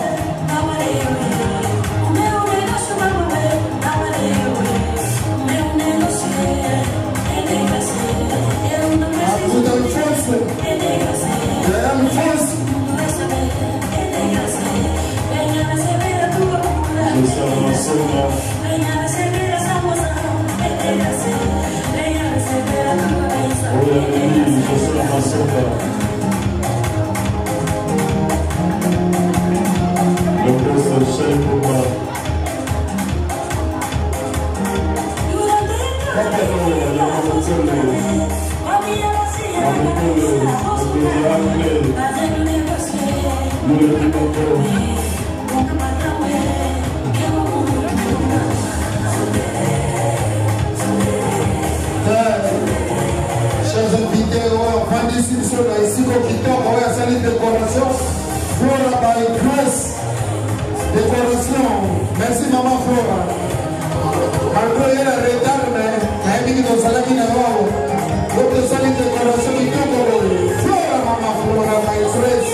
Chers invités, on va dire ici qu'on quitte, on va faire une décoration. Flora by Grace. Décoration. Merci maman Flora. Malgré le retard, mais il y a des gens qui n'ont pas. Donc, c'est une décoration qui tombe. Flora maman Flora by Grace.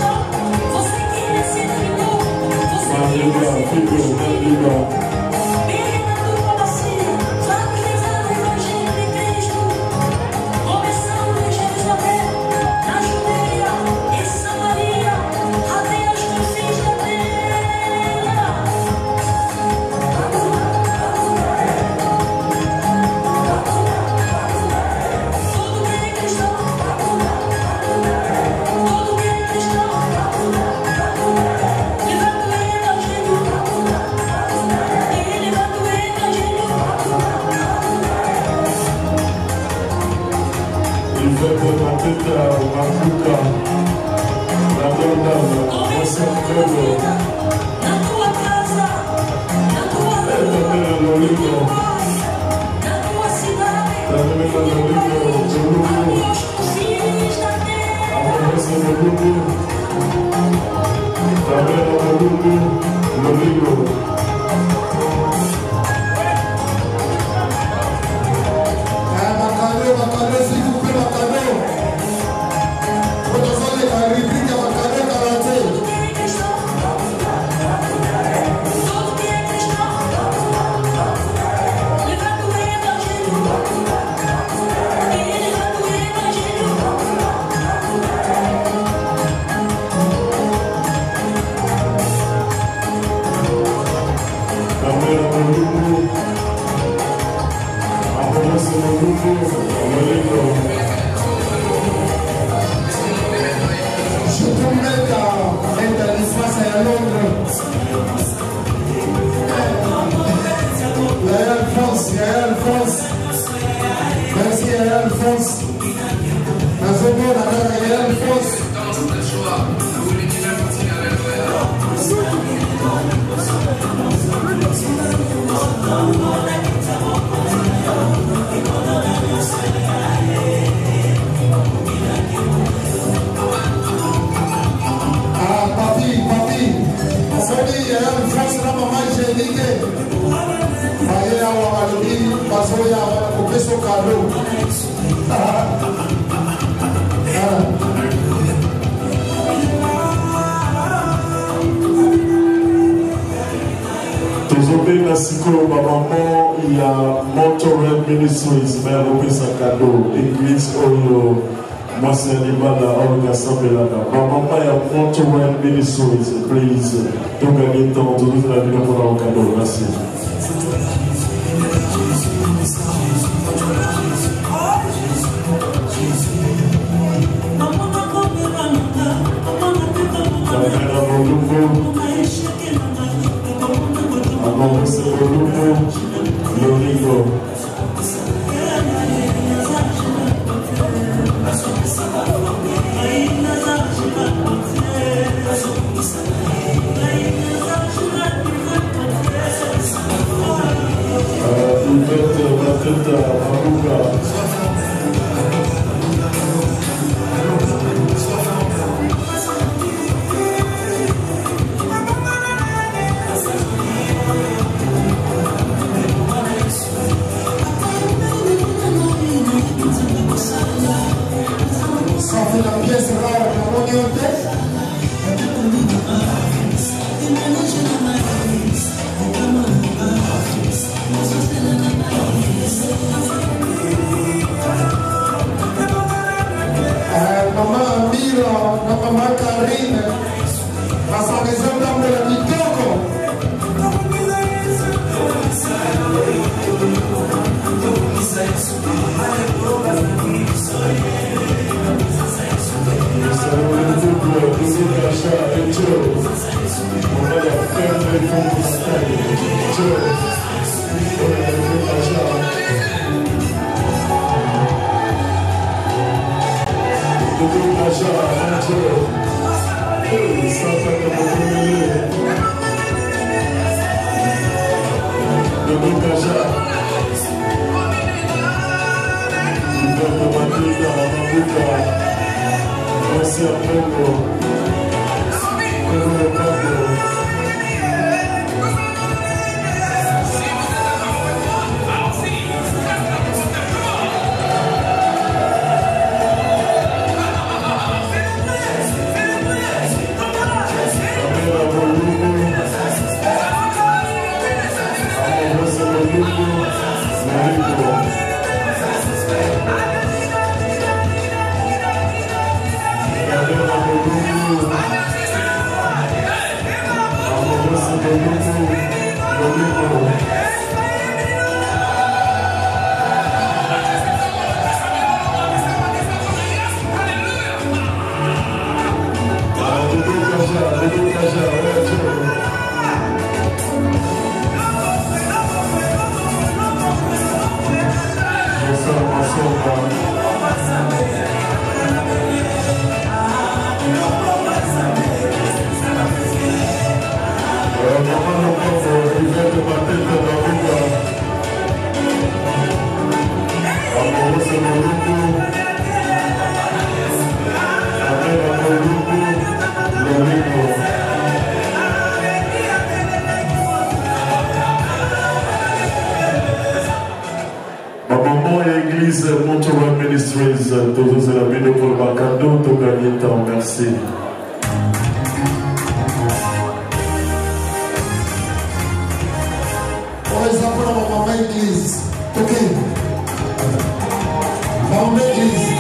Il y a Motorhead Ministries, mais on sa cadeau, Église Oyo, moi c'est Nibala, Olga Sabelada. Maman, il y a Motorhead Ministries, please. Donc, gagner le temps, tout le monde a vu pour un cadeau. Merci. Agora você foi no meu livro. Ivete Bateta Maruga. Thank you. Montreal Ministries, todos os amigos por Bacando, tô ganhando então, merci. Por exemplo, a mamãe église, ok? Mamãe église.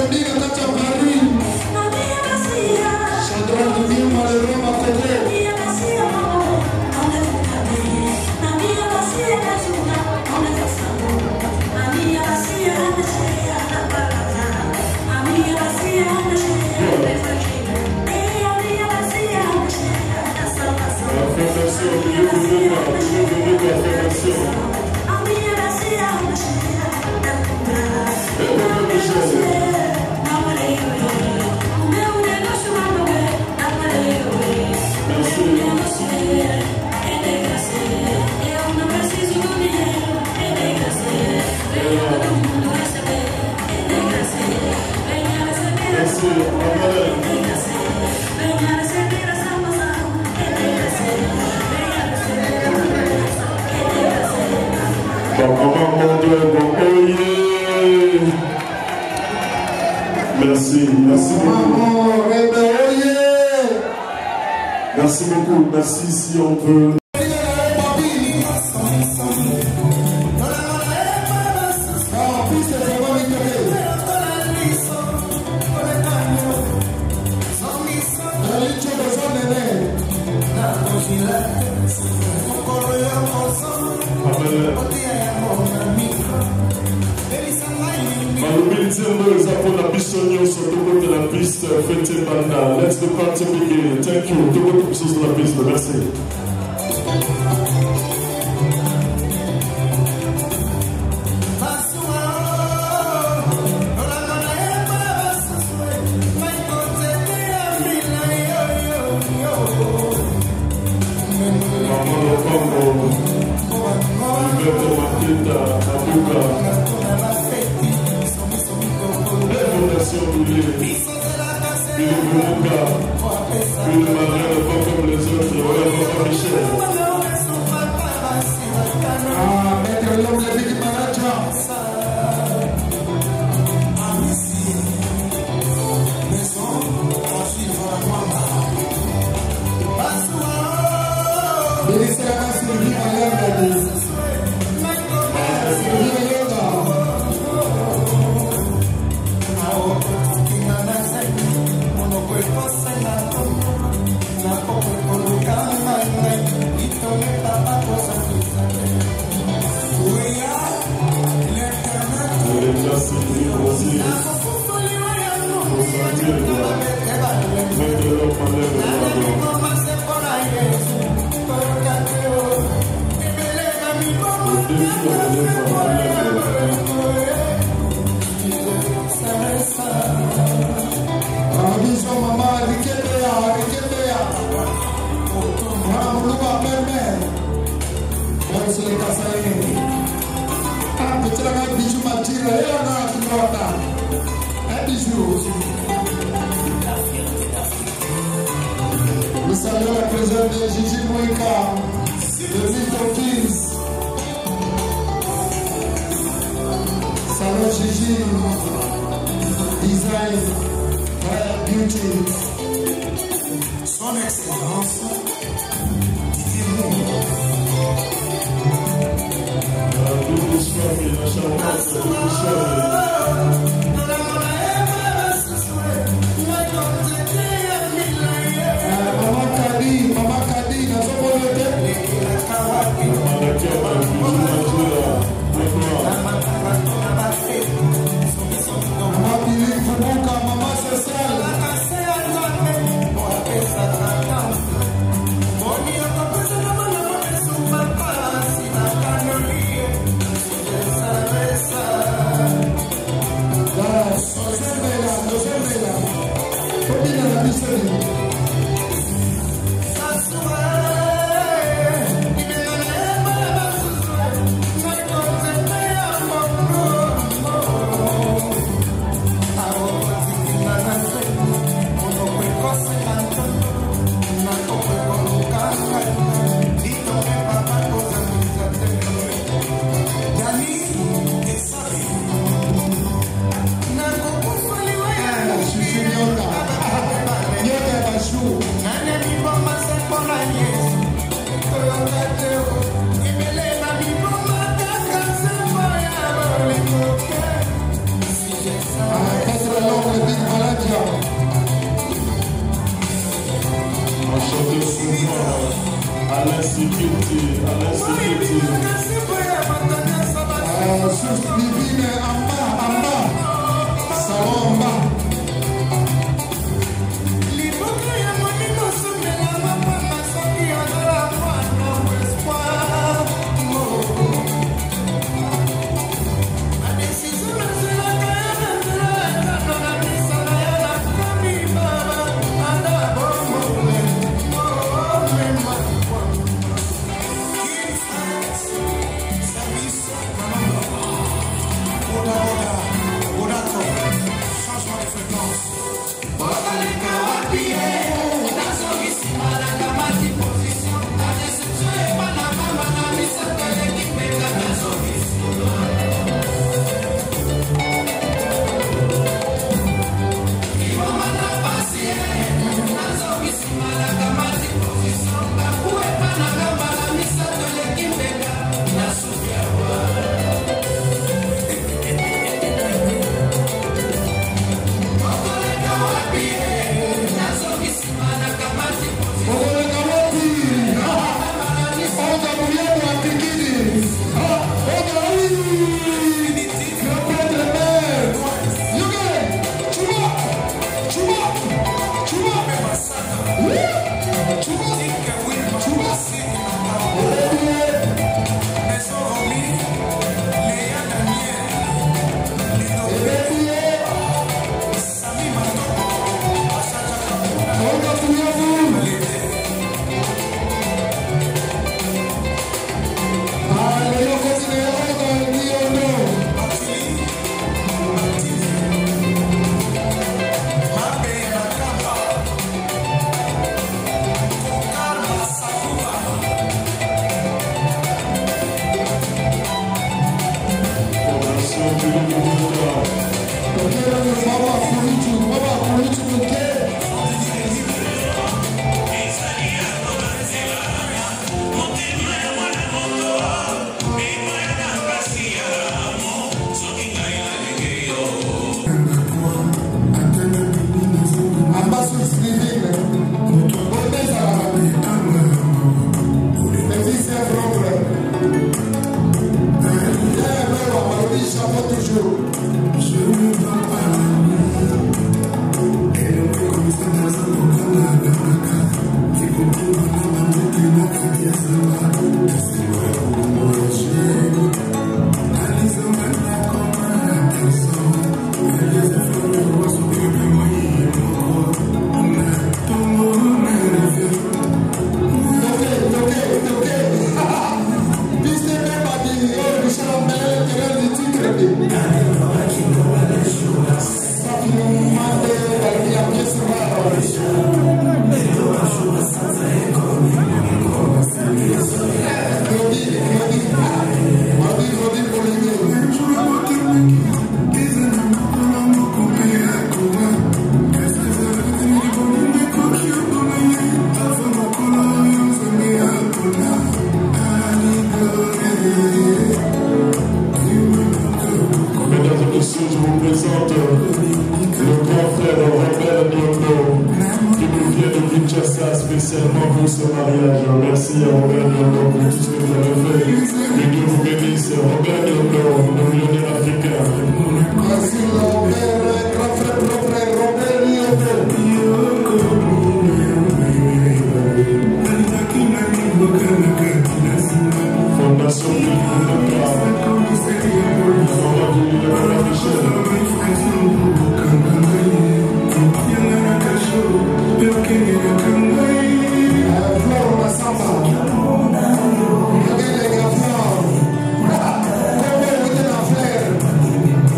Merci, merci beaucoup. Merci beaucoup, merci si on peut. La piste sur le côté de la piste, fêtez Banda. Let's the party begin. Thank you. Tout le monde sur la piste. Merci. Nous saluons la présence de Gigi Mouika, de Milton Kings. Salut Gigi, Design, Royal Beauty. Son Excellence, Didier Moore. Maman Kadi, Maman Kadi, dans son bon Maman Billy Fubuka, Maman Cécile. Alain Sikiti, Alain Sikiti. Source divine en bas, en bas. Salon en bas. Spécialement pour ce mariage. Merci à Robert Diombo pour tout ce que vous avez fait. Que Dieu vous bénisse. Robert Diombo, le millionnaire africain. Merci Robert, grand frère, grand frère, Robert Diombo. Fondation Flore Massamba.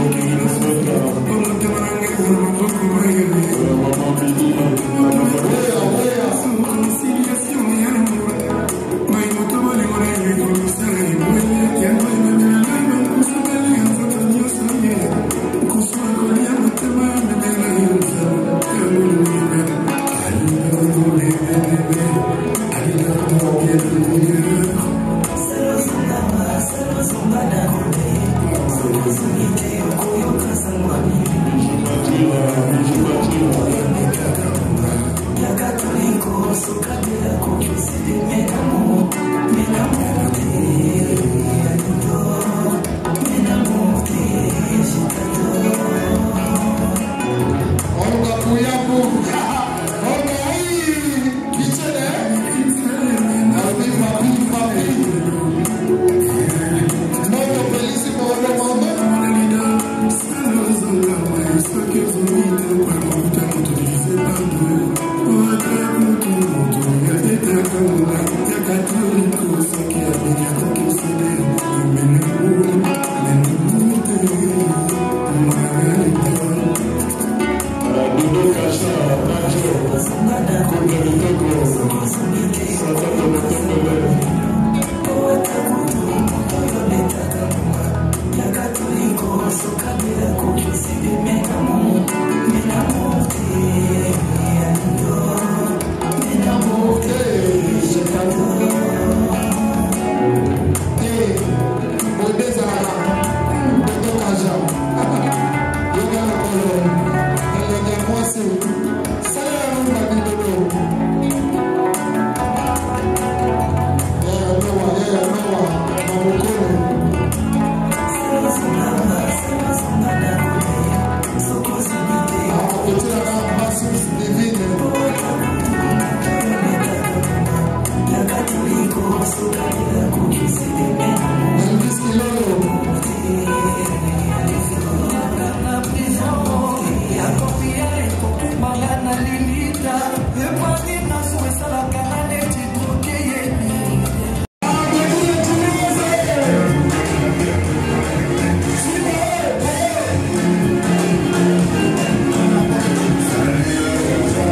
Thank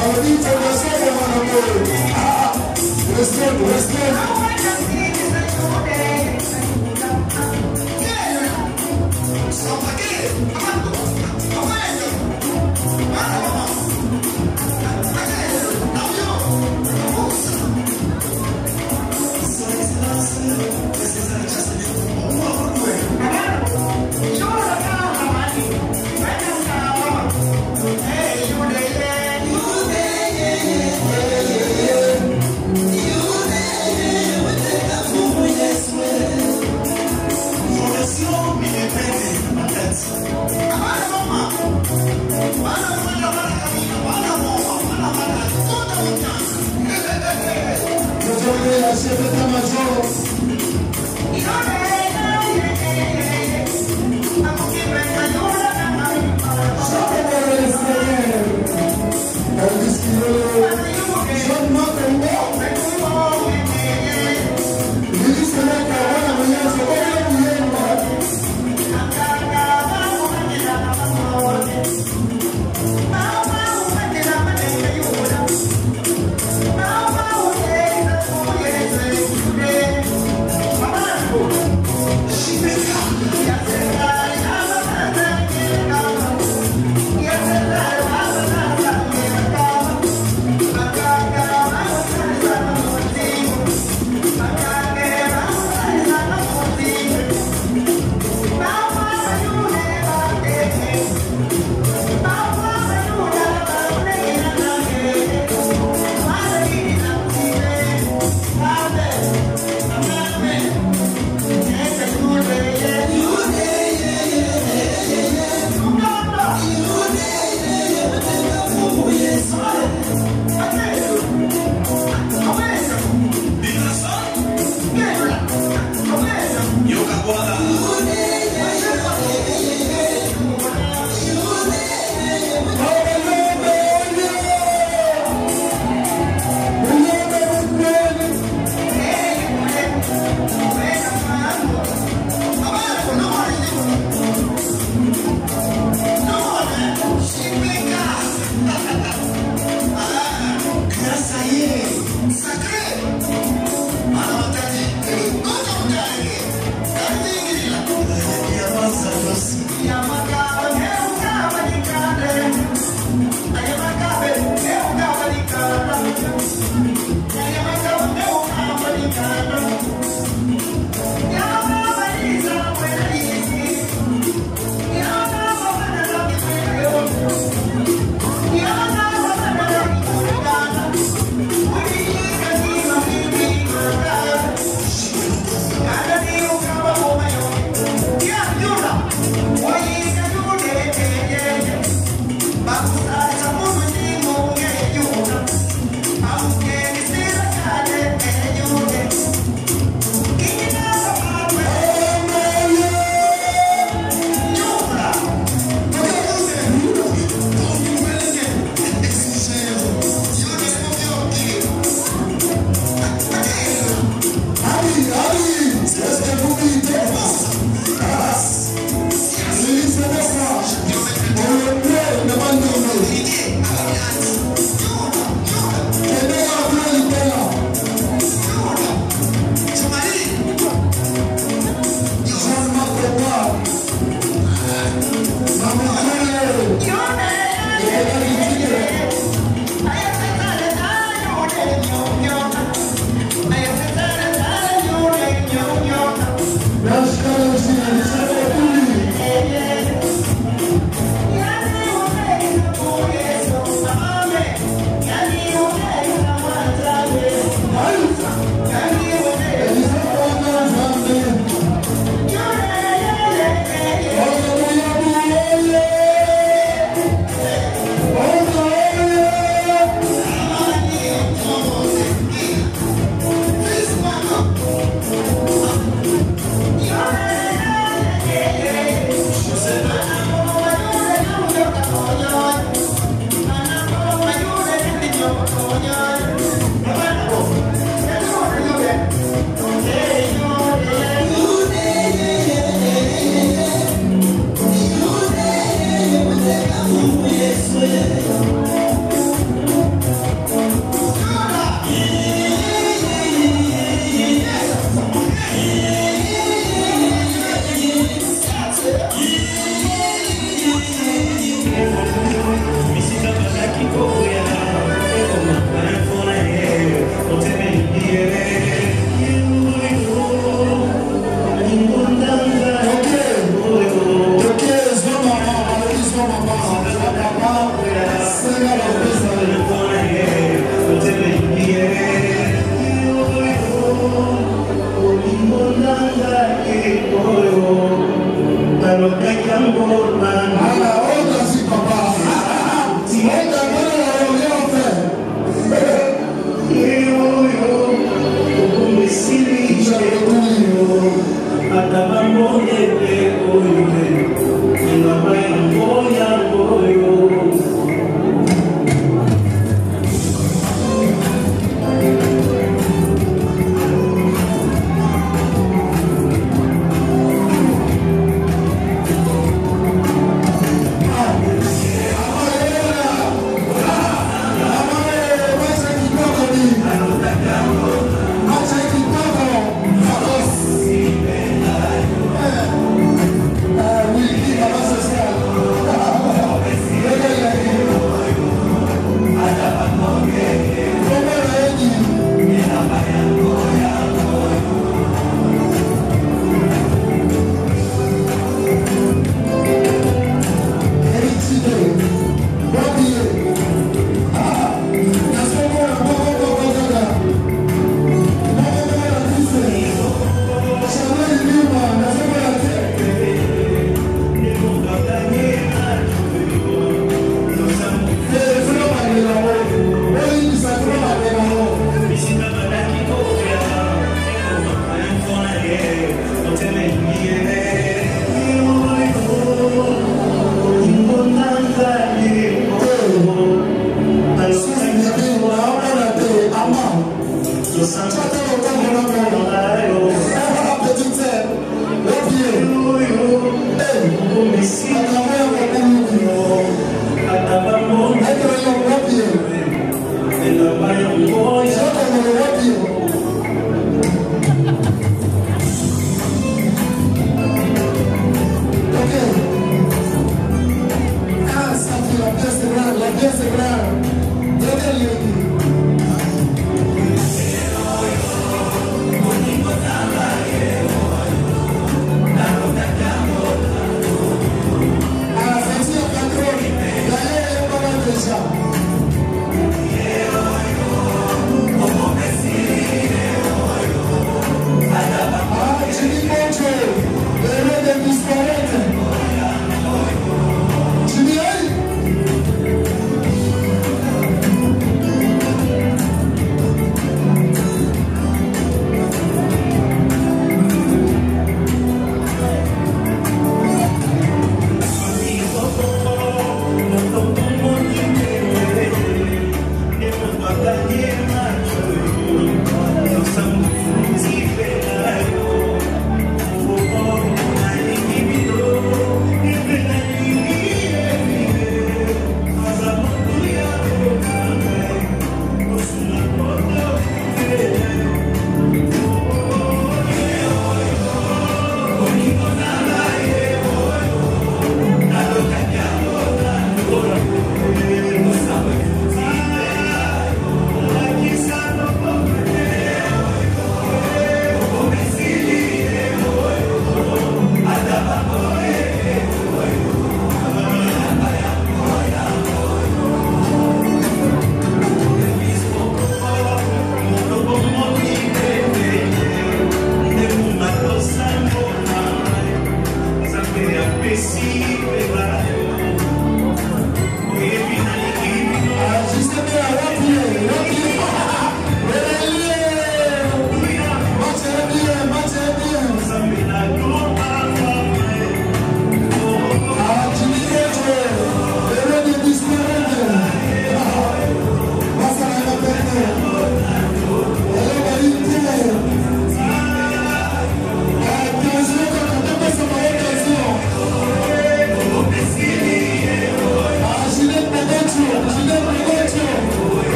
Thank you.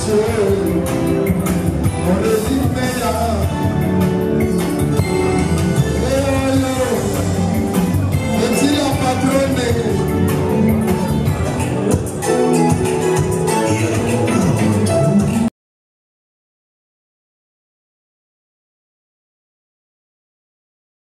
Dieu.